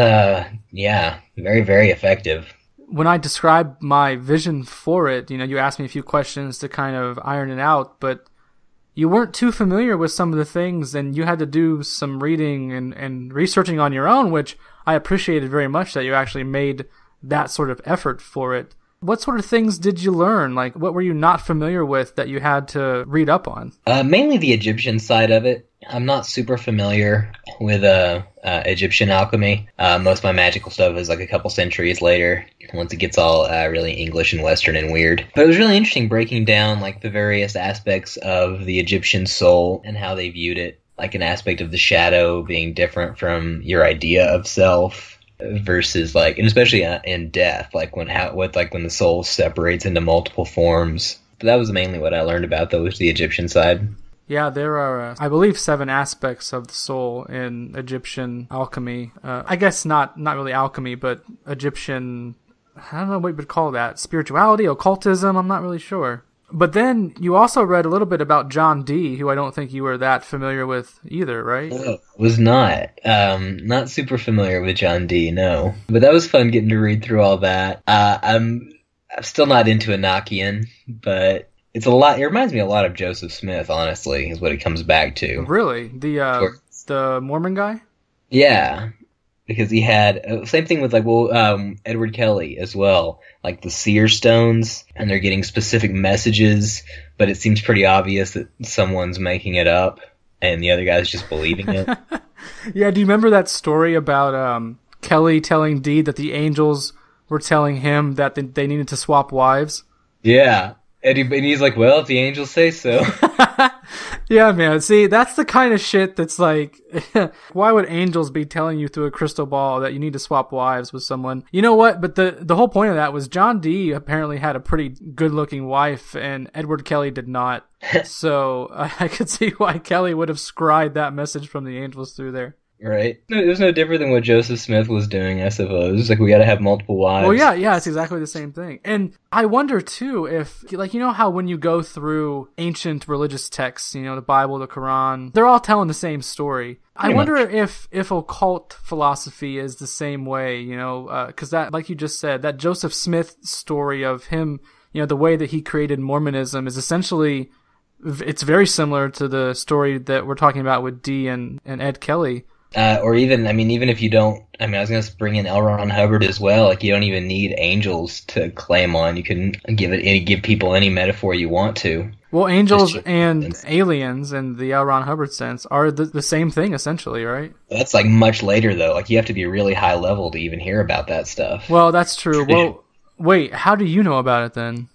very, very effective. When I described my vision for it, you know, you asked me a few questions to kind of iron it out, but you weren't too familiar with some of the things, and you had to do some reading and researching on your own, which I appreciated very much that you actually made that sort of effort for it. What sort of things did you learn? Like, what were you not familiar with that you had to read up on? Mainly the Egyptian side of it. I'm not super familiar with Egyptian alchemy. Most of my magical stuff is like a couple centuries later, once it gets all really English and Western and weird. But it was really interesting breaking down like the various aspects of the Egyptian soul and how they viewed it, like an aspect of the shadow being different from your idea of self versus like, and especially in death, like when the soul separates into multiple forms. But that was mainly what I learned about, though, was the Egyptian side. Yeah, there are, I believe, 7 aspects of the soul in Egyptian alchemy. I guess not really alchemy, but Egyptian, I don't know what you would call that, spirituality, occultism, I'm not really sure. But then you also read a little bit about John Dee, who I don't think you were that familiar with either, right? Was not. Not super familiar with John Dee, no. But that was fun getting to read through all that. I'm still not into Enochian, but... It reminds me a lot of Joseph Smith, honestly, is what it comes back to. Really? The Mormon guy? Yeah. because he had same thing with Edward Kelly as well, like the seer stones, and they're getting specific messages, but it seems pretty obvious that someone's making it up and the other guy's just believing it. Yeah, do you remember that story about Kelly telling Dee that the angels were telling him that they needed to swap wives? Yeah. And he's like, well, if the angels say so. Yeah, man. See, that's the kind of shit that's like, why would angels be telling you through a crystal ball that you need to swap wives with someone? You know what? But the whole point of that was John Dee apparently had a pretty good-looking wife, and Edward Kelly did not. So I could see why Kelly would have scried that message from the angels through there. Right. It was no different than what Joseph Smith was doing, I suppose. Like, we gotta have multiple wives. Well, yeah, it's exactly the same thing. And I wonder, too, if, like, you know how when you go through ancient religious texts, you know, the Bible, the Quran, they're all telling the same story. I wonder if occult philosophy is the same way, you know, because that, like you just said, that Joseph Smith story of him, you know, the way that he created Mormonism is essentially, it's very similar to the story that we're talking about with Dee and Ed Kelly. Or even, even if you don't, I was going to bring in L. Ron Hubbard as well. Like, you don't even need angels to claim on. You can give people any metaphor you want to. Well, angels and aliens in the L. Ron Hubbard sense are the same thing, essentially, right? That's like much later, though. Like, you have to be really high level to even hear about that stuff. Well, that's true. Well, wait, how do you know about it then?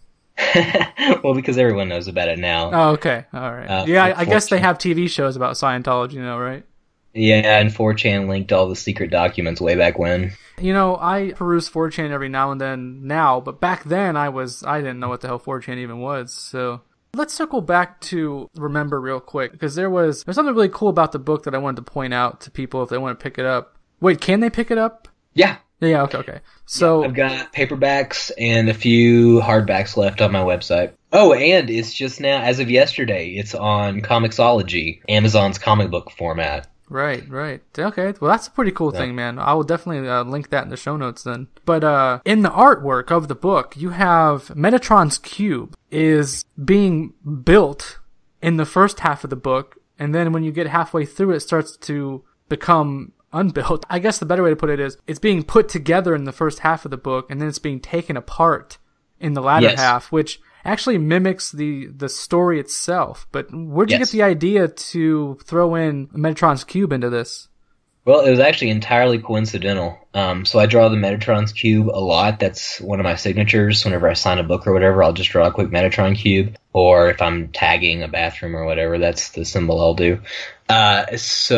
Well, because everyone knows about it now. Oh, okay. All right. Yeah, I guess they have TV shows about Scientology, you know, right? Yeah, and 4chan linked all the secret documents way back when. You know, I peruse 4chan every now and then now, but back then I didn't know what the hell 4chan even was, so... Let's circle back to Remember real quick, because there's something really cool about the book that I wanted to point out to people if they want to pick it up. Wait, can they pick it up? Yeah. Yeah, okay. So... Yeah, I've got paperbacks and a few hardbacks left on my website. Oh, and it's just now, as of yesterday, it's on Comixology, Amazon's comic book format. Right. Okay, well that's a pretty cool thing, man. I will definitely link that in the show notes then. But in the artwork of the book, you have Metatron's cube is being built in the first half of the book, and then when you get halfway through, it starts to become unbuilt. I guess the better way to put it is it's being put together in the first half of the book, and then it's being taken apart in the latter half, which actually mimics the story itself. But where'd you get the idea to throw in Metatron's cube into this? Well, it was actually entirely coincidental. So I draw the Metatron's cube a lot. That's one of my signatures. Whenever I sign a book or whatever, I'll just draw a quick Metatron cube. Or if I'm tagging a bathroom or whatever, that's the symbol I'll do. But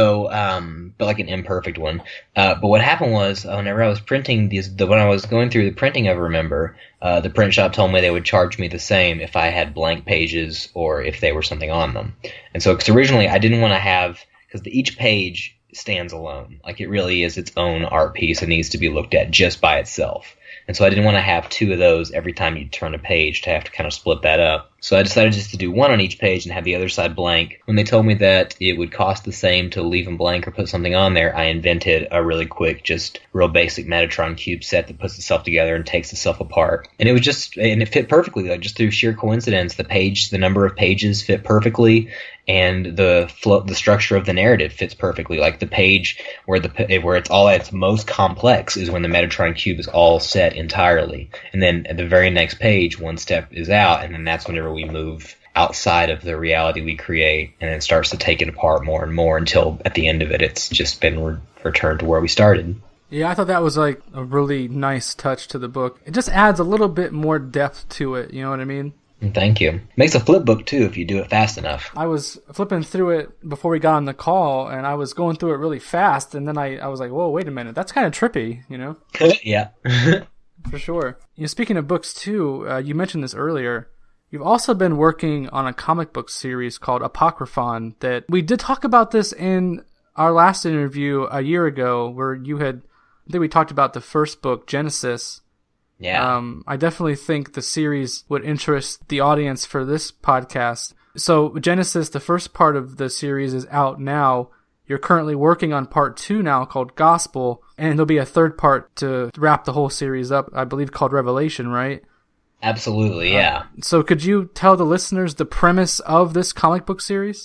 like an imperfect one. But what happened was, whenever I was printing when I was going through the printing of Remember, the print shop told me they would charge me the same if I had blank pages or if they were something on them. And so, because originally I didn't want to have, because each page stands alone. Like, it really is its own art piece and needs to be looked at just by itself. And so I didn't want to have two of those every time you turn a page to have to kind of split that up. So I decided just to do one on each page and have the other side blank. When they told me that it would cost the same to leave them blank or put something on there, I invented a really quick, just real basic Metatron cube set that puts itself together and takes itself apart. And it fit perfectly, like just through sheer coincidence. The number of pages fit perfectly, and the structure of the narrative fits perfectly. Like the page where it's all at its most complex is when the Metatron cube is all set entirely. And then at the very next page, one step is out, and then that's whenever we move outside of the reality we create, and it starts to take it apart more and more until at the end of it, it's just been returned to where we started. Yeah, I thought that was like a really nice touch to the book. It just adds a little bit more depth to it, you know what I mean? Thank you. Makes a flip book too if you do it fast enough. I was flipping through it before we got on the call, and I was going through it really fast, and then I was like, whoa, wait a minute, that's kind of trippy, you know? Yeah. For sure. You know, speaking of books too, you mentioned this earlier. You've also been working on a comic book series called Apocryphon that we did talk about this in our last interview a year ago, where I think we talked about the first book, Genesis. Yeah. I definitely think the series would interest the audience for this podcast. So Genesis, the first part of the series, is out now. You're currently working on part 2 now called Gospel, and there'll be a third part to wrap the whole series up, I believe called Revelation, right? Absolutely, yeah. So could you tell the listeners the premise of this comic book series?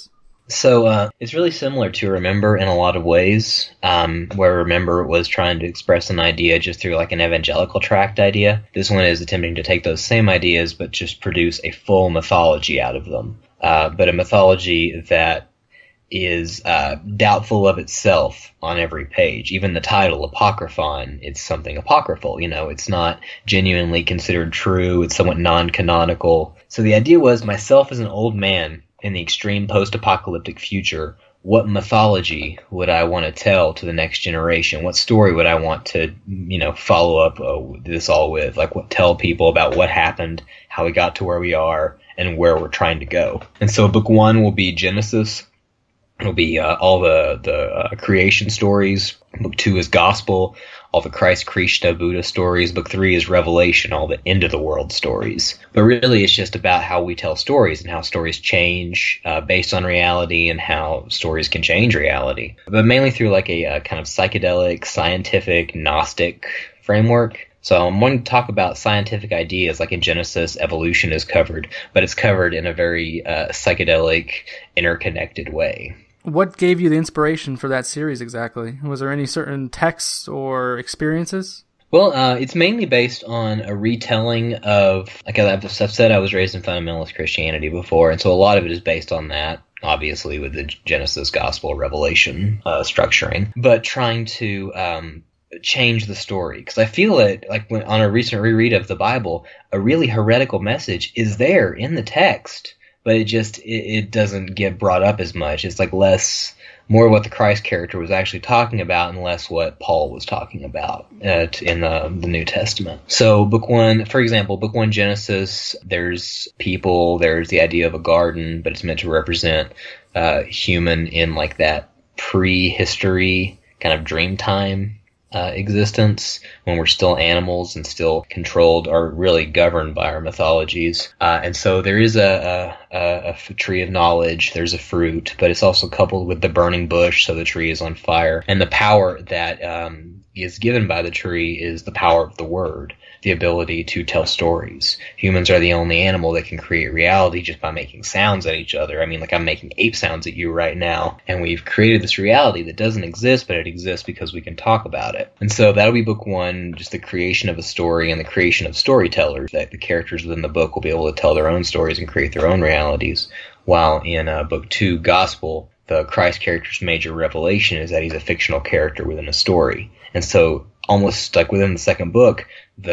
So it's really similar to Remember in a lot of ways, where Remember was trying to express an idea just through like an evangelical tract idea. This one is attempting to take those same ideas but just produce a full mythology out of them. But a mythology that is doubtful of itself on every page. Even the title, Apocryphon, it's something apocryphal. It's not genuinely considered true. It's somewhat non-canonical. So the idea was, myself as an old man in the extreme post-apocalyptic future, what mythology would I want to tell to the next generation? What story would I want to, follow up this all with? Like, tell people about what happened, how we got to where we are, and where we're trying to go. And so book 1 will be Genesis. It'll be all the creation stories. Book 2 is Gospel, all the Christ, Krishna, Buddha stories. Book 3 is Revelation, all the end of the world stories. But really, it's just about how we tell stories and how stories change based on reality and how stories can change reality. But mainly through like a kind of psychedelic, scientific, Gnostic framework. So I'm wanting to talk about scientific ideas, like in Genesis, evolution is covered, but it's covered in a very psychedelic, interconnected way. What gave you the inspiration for that series exactly? Was there any certain texts or experiences? Well, it's mainly based on a retelling of, like I've said, I was raised in fundamentalist Christianity before, and so a lot of it is based on that, obviously with the Genesis, Gospel, Revelation structuring, but trying to change the story. Because I feel it, like on a recent reread of the Bible, a really heretical message is there in the text, but it doesn't get brought up as much. It's like more what the Christ character was actually talking about and less what Paul was talking about in the New Testament. So book 1, for example, book 1 Genesis, there's people, there's the idea of a garden, but it's meant to represent human in like that prehistory kind of dream time existence, when we're still animals and still controlled or really governed by our mythologies. And so there is a tree of knowledge, there's a fruit, but it's also coupled with the burning bush, so the tree is on fire. And the power that is given by the tree is the power of the word, the ability to tell stories. Humans are the only animal that can create reality just by making sounds at each other. I mean, like I'm making ape sounds at you right now, and we've created this reality that doesn't exist, but it exists because we can talk about it. And so that'll be book 1, just the creation of a story and the creation of storytellers, that the characters within the book will be able to tell their own stories and create their own realities. While in book 2, Gospel, the Christ character's major revelation is that he's a fictional character within a story. And so almost like within the second book,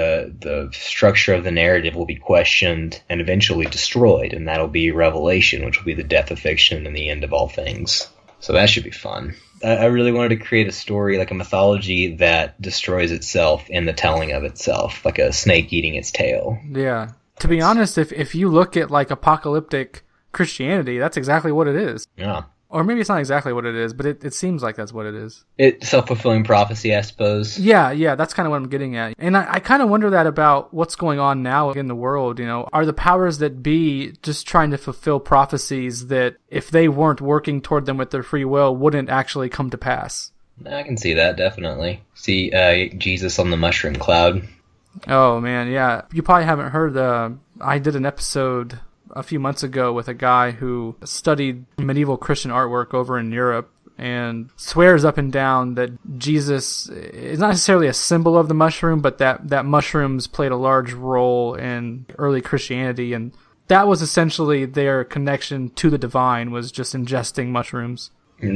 the structure of the narrative will be questioned and eventually destroyed, and that'll be Revelation, which will be the death of fiction and the end of all things. So that should be fun. I really wanted to create a story, like a mythology that destroys itself in the telling of itself, like a snake eating its tail. Yeah. To be honest, if you look at like apocalyptic Christianity, that's exactly what it is. Yeah. Or maybe it's not exactly what it is, but it seems like that's what it is. It's self-fulfilling prophecy, I suppose. Yeah, that's kind of what I'm getting at. And I kind of wonder that about what's going on now in the world. Are the powers that be just trying to fulfill prophecies that, if they weren't working toward them with their free will, wouldn't actually come to pass? I can see that, definitely. See Jesus on the mushroom cloud. Oh, man, yeah. You probably haven't heard I did an episode a few months ago with a guy who studied medieval Christian artwork over in Europe and swears up and down that Jesus is not necessarily a symbol of the mushroom, but that mushrooms played a large role in early Christianity, and that was essentially their connection to the divine, was just ingesting mushrooms.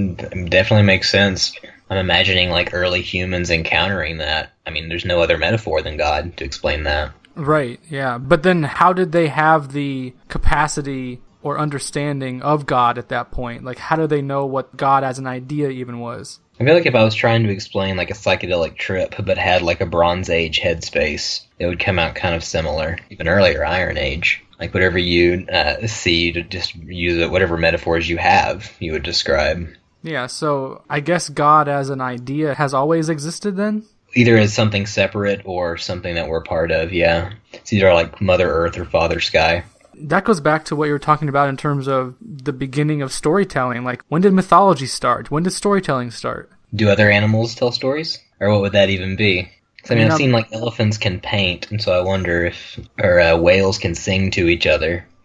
It definitely makes sense. I'm imagining like early humans encountering that. I mean, there's no other metaphor than God to explain that. Right, yeah. But then how did they have the capacity or understanding of God at that point? Like, how do they know what God as an idea even was? I feel like if I was trying to explain like a psychedelic trip but had like a Bronze Age headspace, it would come out kind of similar. Even earlier, Iron Age. Like whatever you see, to just use it, whatever metaphors you have, you would describe. Yeah, so I guess God as an idea has always existed then? Either as something separate or something that we're part of, yeah. It's either like Mother Earth or Father Sky. That goes back to what you were talking about in terms of the beginning of storytelling. Like, when did mythology start? When did storytelling start? Do other animals tell stories? Or what would that even be? Because, I mean, I've seen like elephants can paint, and so I wonder if, or whales can sing to each other.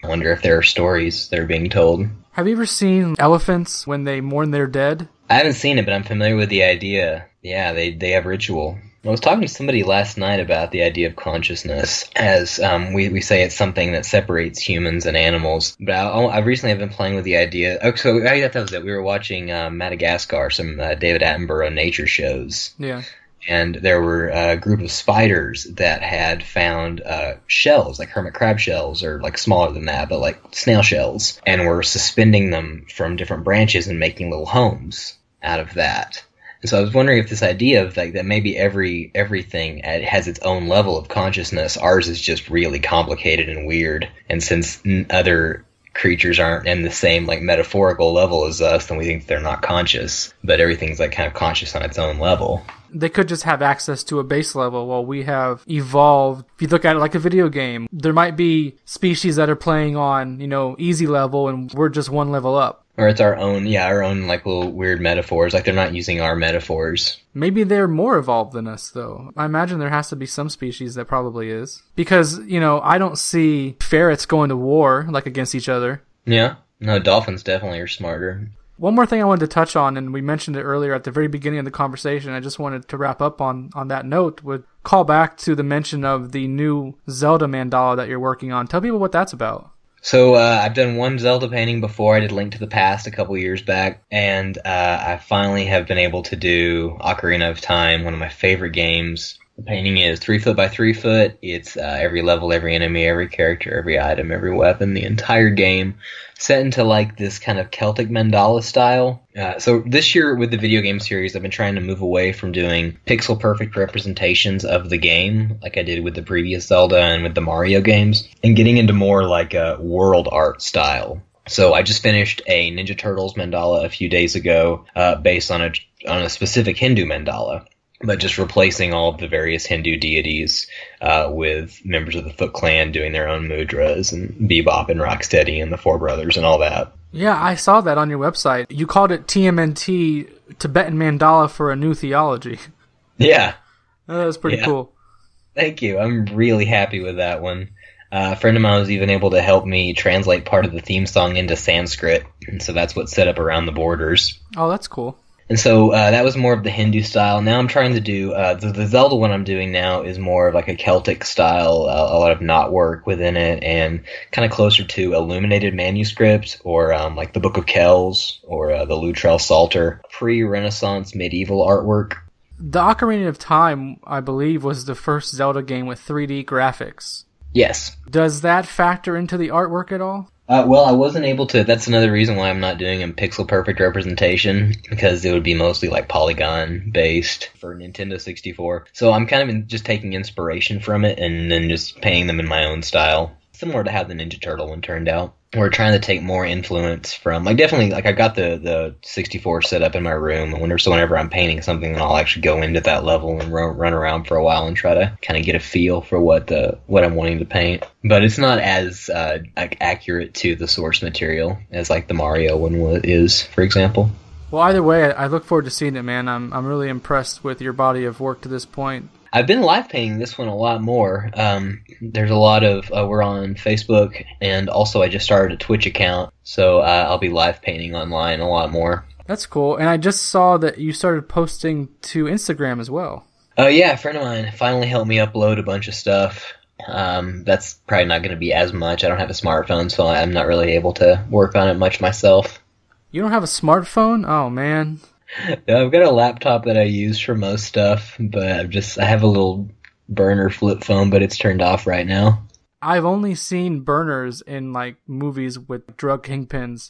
I wonder if there are stories that are being told. Have you ever seen elephants when they mourn their dead? I haven't seen it, but I'm familiar with the idea. Yeah, they have ritual. I was talking to somebody last night about the idea of consciousness, as we say it's something that separates humans and animals. But I recently have been playing with the idea. Oh, so I thought that was it. We were watching Madagascar, some David Attenborough nature shows. Yeah. And there were a group of spiders that had found shells, like hermit crab shells, or like smaller than that, but like snail shells, and were suspending them from different branches and making little homes out of that. And so I was wondering if this idea of like that maybe everything has its own level of consciousness. Ours is just really complicated and weird. And since other creatures aren't in the same like metaphorical level as us, then we think they're not conscious. But everything's like kind of conscious on its own level. They could just have access to a base level while we have evolved. If you look at it like a video game, there might be species that are playing on, easy level and we're just one level up. Or it's our own like little weird metaphors, like they're not using our metaphors. Maybe they're more evolved than us, though. I imagine there has to be some species that probably is. Because, I don't see ferrets going to war, like against each other. Yeah. No, dolphins definitely are smarter. One more thing I wanted to touch on, and we mentioned it earlier at the very beginning of the conversation, I just wanted to wrap up on that note, would call back to the mention of the new Zelda mandala that you're working on. Tell people what that's about. So I've done one Zelda painting before. I did Link to the Past a couple years back, and I finally have been able to do Ocarina of Time, one of my favorite games. The painting is 3 foot by 3 foot. It's every level, every enemy, every character, every item, every weapon, the entire game, set into like this kind of Celtic mandala style. So this year with the video game series, I've been trying to move away from doing pixel perfect representations of the game, like I did with the previous Zelda and with the Mario games, and getting into more like a world art style. So I just finished a Ninja Turtles mandala a few days ago, based on a specific Hindu mandala, but just replacing all of the various Hindu deities with members of the Foot Clan doing their own mudras, and Bebop and Rocksteady and the Four Brothers and all that. Yeah, I saw that on your website. You called it TMNT, Tibetan Mandala for a New Theology. Yeah. That was pretty cool. Thank you. I'm really happy with that one. A friend of mine was even able to help me translate part of the theme song into Sanskrit, and so that's what's set up around the borders. Oh, that's cool. And so that was more of the Hindu style. Now I'm trying to do the Zelda one I'm doing now is more of like a Celtic style, a lot of knot work within it, and kind of closer to illuminated manuscript, or like the Book of Kells, or the Luttrell Psalter, pre-Renaissance medieval artwork. The Ocarina of Time, I believe, was the first Zelda game with 3D graphics. Yes. Does that factor into the artwork at all? Well, I wasn't able to. That's another reason why I'm not doing a pixel perfect representation, because it would be mostly like polygon based for Nintendo 64. So I'm kind of just taking inspiration from it and then just painting them in my own style, similar to how the Ninja Turtle one turned out. We're trying to take more influence from, like, definitely, like, I got the 64 set up in my room. Whenever I'm painting something, I'll actually go into that level and run around for a while and try to kind of get a feel for what I'm wanting to paint. But it's not as accurate to the source material as like the Mario one is, for example. Well, either way, I look forward to seeing it, man. I'm really impressed with your body of work to this point. I've been live painting this one a lot more. There's a lot of, we're on Facebook, and also I just started a Twitch account, so I'll be live painting online a lot more. That's cool. And I just saw that you started posting to Instagram as well. Oh yeah, a friend of mine finally helped me upload a bunch of stuff. That's probably not going to be as much. I don't have a smartphone, so I'm not really able to work on it much myself. You don't have a smartphone? Oh, man. No, I've got a laptop that I use for most stuff, but I have a little burner flip phone, but it's turned off right now. I've only seen burners in like movies with drug kingpins.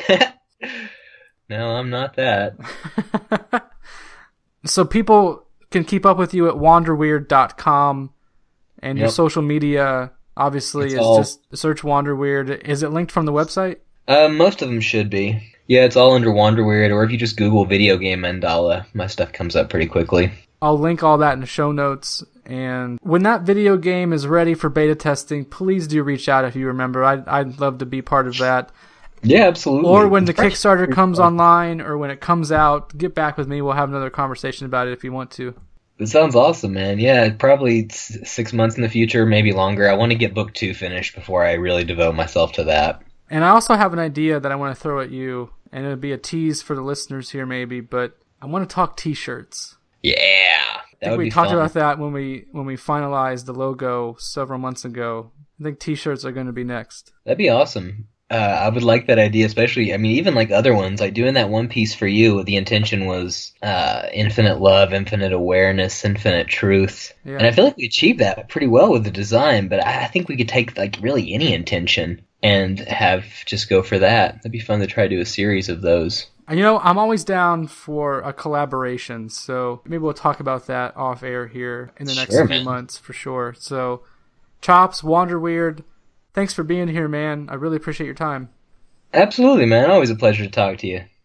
No, I'm not that. So people can keep up with you at wanderweird.com, and your social media obviously just search Wanderweird. Is it linked from the website? Most of them should be. Yeah, it's all under Wanderweird, or if you just Google video game mandala, my stuff comes up pretty quickly. I'll link all that in the show notes, and when that video game is ready for beta testing, please do reach out if you remember. I'd love to be part of that. Yeah, absolutely. Or when the Kickstarter comes online, or when it comes out, get back with me. We'll have another conversation about it if you want to. It sounds awesome, man. Yeah, probably 6 months in the future, maybe longer. I want to get book 2 finished before I really devote myself to that. And I also have an idea that I want to throw at you, and it'll be a tease for the listeners here maybe, but I want to talk t-shirts. Yeah, that would be fun. We talked about that when we finalized the logo several months ago. I think t-shirts are going to be next. That'd be awesome. I would like that idea, especially, I mean, even like other ones, like doing that one piece for you, the intention was infinite love, infinite awareness, infinite truth. Yeah. And I feel like we achieved that pretty well with the design, but I think we could take like really any intention and have just go for that. That'd be fun to try to do a series of those. You know, I'm always down for a collaboration, so maybe we'll talk about that off air here in the next few months for sure. So, Chops, Wander Weird, thanks for being here, man. I really appreciate your time. Absolutely, man. Always a pleasure to talk to you.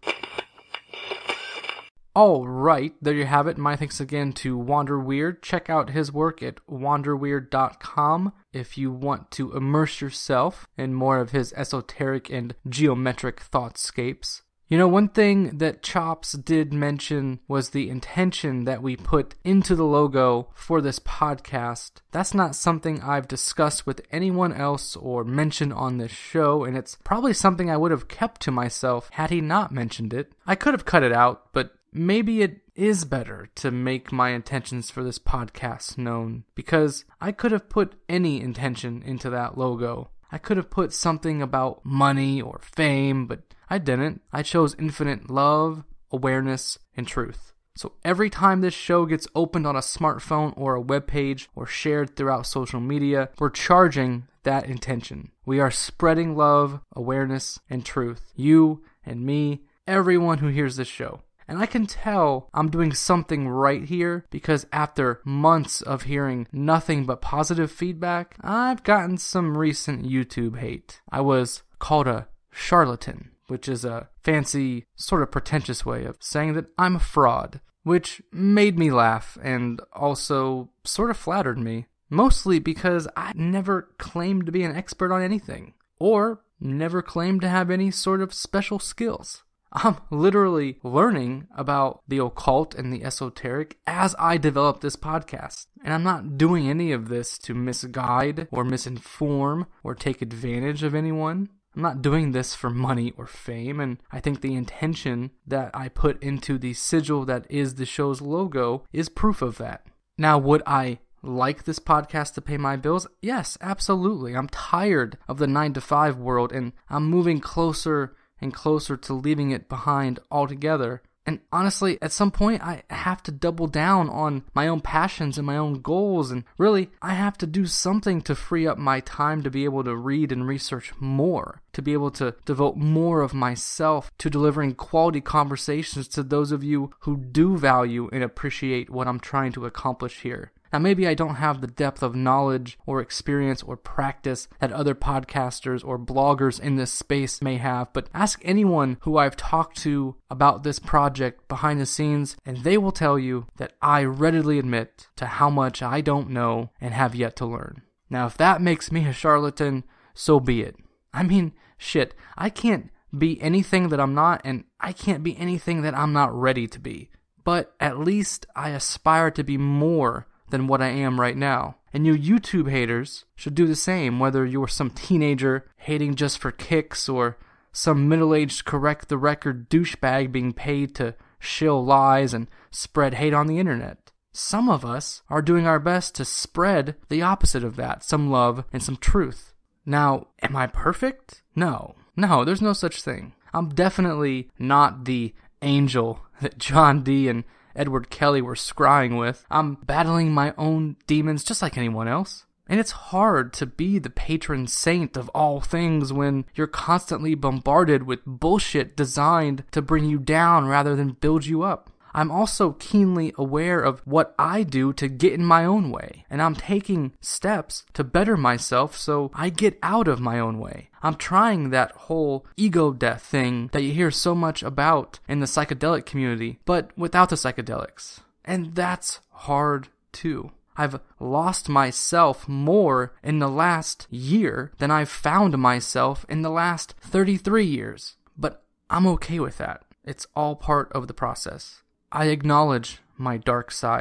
All right, there you have it. My thanks again to Wander Weird. Check out his work at wanderweird.com if you want to immerse yourself in more of his esoteric and geometric thoughtscapes. You know, one thing that Chops did mention was the intention that we put into the logo for this podcast. That's not something I've discussed with anyone else or mentioned on this show, and it's probably something I would have kept to myself had he not mentioned it. I could have cut it out, but maybe it is better to make my intentions for this podcast known, because I could have put any intention into that logo. I could have put something about money or fame, but I didn't. I chose infinite love, awareness, and truth. So every time this show gets opened on a smartphone or a web page or shared throughout social media, we're charging that intention. We are spreading love, awareness, and truth. You and me, everyone who hears this show. And I can tell I'm doing something right here because after months of hearing nothing but positive feedback, I've gotten some recent YouTube hate. I was called a charlatan, which is a fancy, sort of pretentious way of saying that I'm a fraud, which made me laugh and also sort of flattered me, mostly because I never claimed to be an expert on anything, or never claimed to have any sort of special skills. I'm literally learning about the occult and the esoteric as I develop this podcast. And I'm not doing any of this to misguide or misinform or take advantage of anyone. I'm not doing this for money or fame, and I think the intention that I put into the sigil that is the show's logo is proof of that. Now, would I like this podcast to pay my bills? Yes, absolutely. I'm tired of the 9-to-5 world, and I'm moving closer and closer to leaving it behind altogether. And honestly, at some point, I have to double down on my own passions and my own goals, and really, I have to do something to free up my time to be able to read and research more, to be able to devote more of myself to delivering quality conversations to those of you who do value and appreciate what I'm trying to accomplish here. Now, maybe I don't have the depth of knowledge or experience or practice that other podcasters or bloggers in this space may have, but ask anyone who I've talked to about this project behind the scenes, and they will tell you that I readily admit to how much I don't know and have yet to learn. Now, if that makes me a charlatan, so be it. I mean, shit, I can't be anything that I'm not, and I can't be anything that I'm not ready to be. But at least I aspire to be more than what I am right now. And you YouTube haters should do the same, whether you're some teenager hating just for kicks or some middle-aged correct-the-record douchebag being paid to shill lies and spread hate on the internet. Some of us are doing our best to spread the opposite of that, some love and some truth. Now, am I perfect? No, there's no such thing. I'm definitely not the angel that John Dee and Edward Kelly were scrying with. I'm battling my own demons just like anyone else. And it's hard to be the patron saint of all things when you're constantly bombarded with bullshit designed to bring you down rather than build you up. I'm also keenly aware of what I do to get in my own way, and I'm taking steps to better myself so I get out of my own way. I'm trying that whole ego death thing that you hear so much about in the psychedelic community, but without the psychedelics. And that's hard too. I've lost myself more in the last year than I've found myself in the last 33 years. But I'm okay with that. It's all part of the process. I acknowledge my dark side,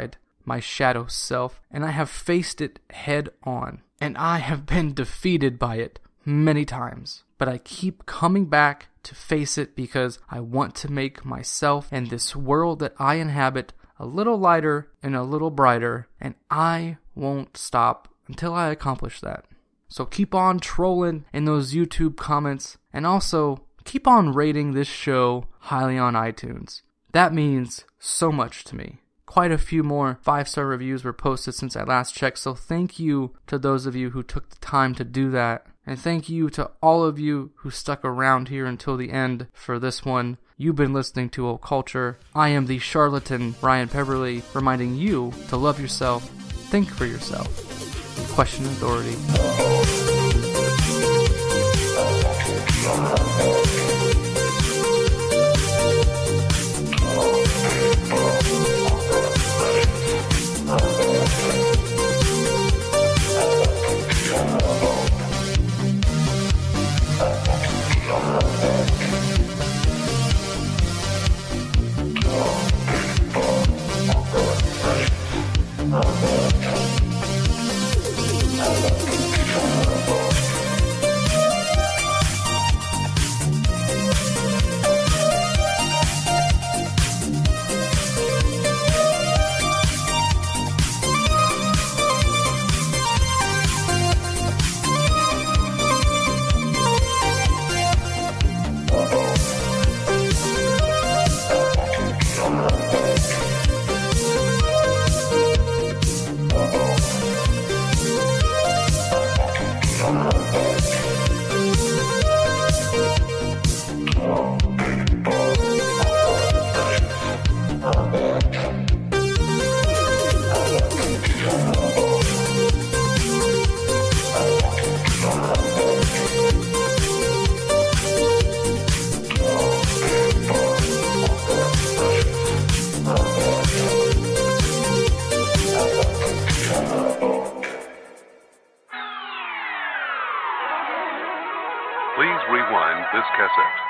my shadow self, and I have faced it head on. And I have been defeated by it many times. But I keep coming back to face it because I want to make myself and this world that I inhabit a little lighter and a little brighter, and I won't stop until I accomplish that. So keep on trolling in those YouTube comments, and also keep on rating this show highly on iTunes. That means so much to me. Quite a few more 5-star reviews were posted since I last checked, so thank you to those of you who took the time to do that. And thank you to all of you who stuck around here until the end for this one. You've been listening to Old Culture. I am the charlatan Ryan Peverly, reminding you to love yourself, think for yourself, and question authority. Please rewind this cassette.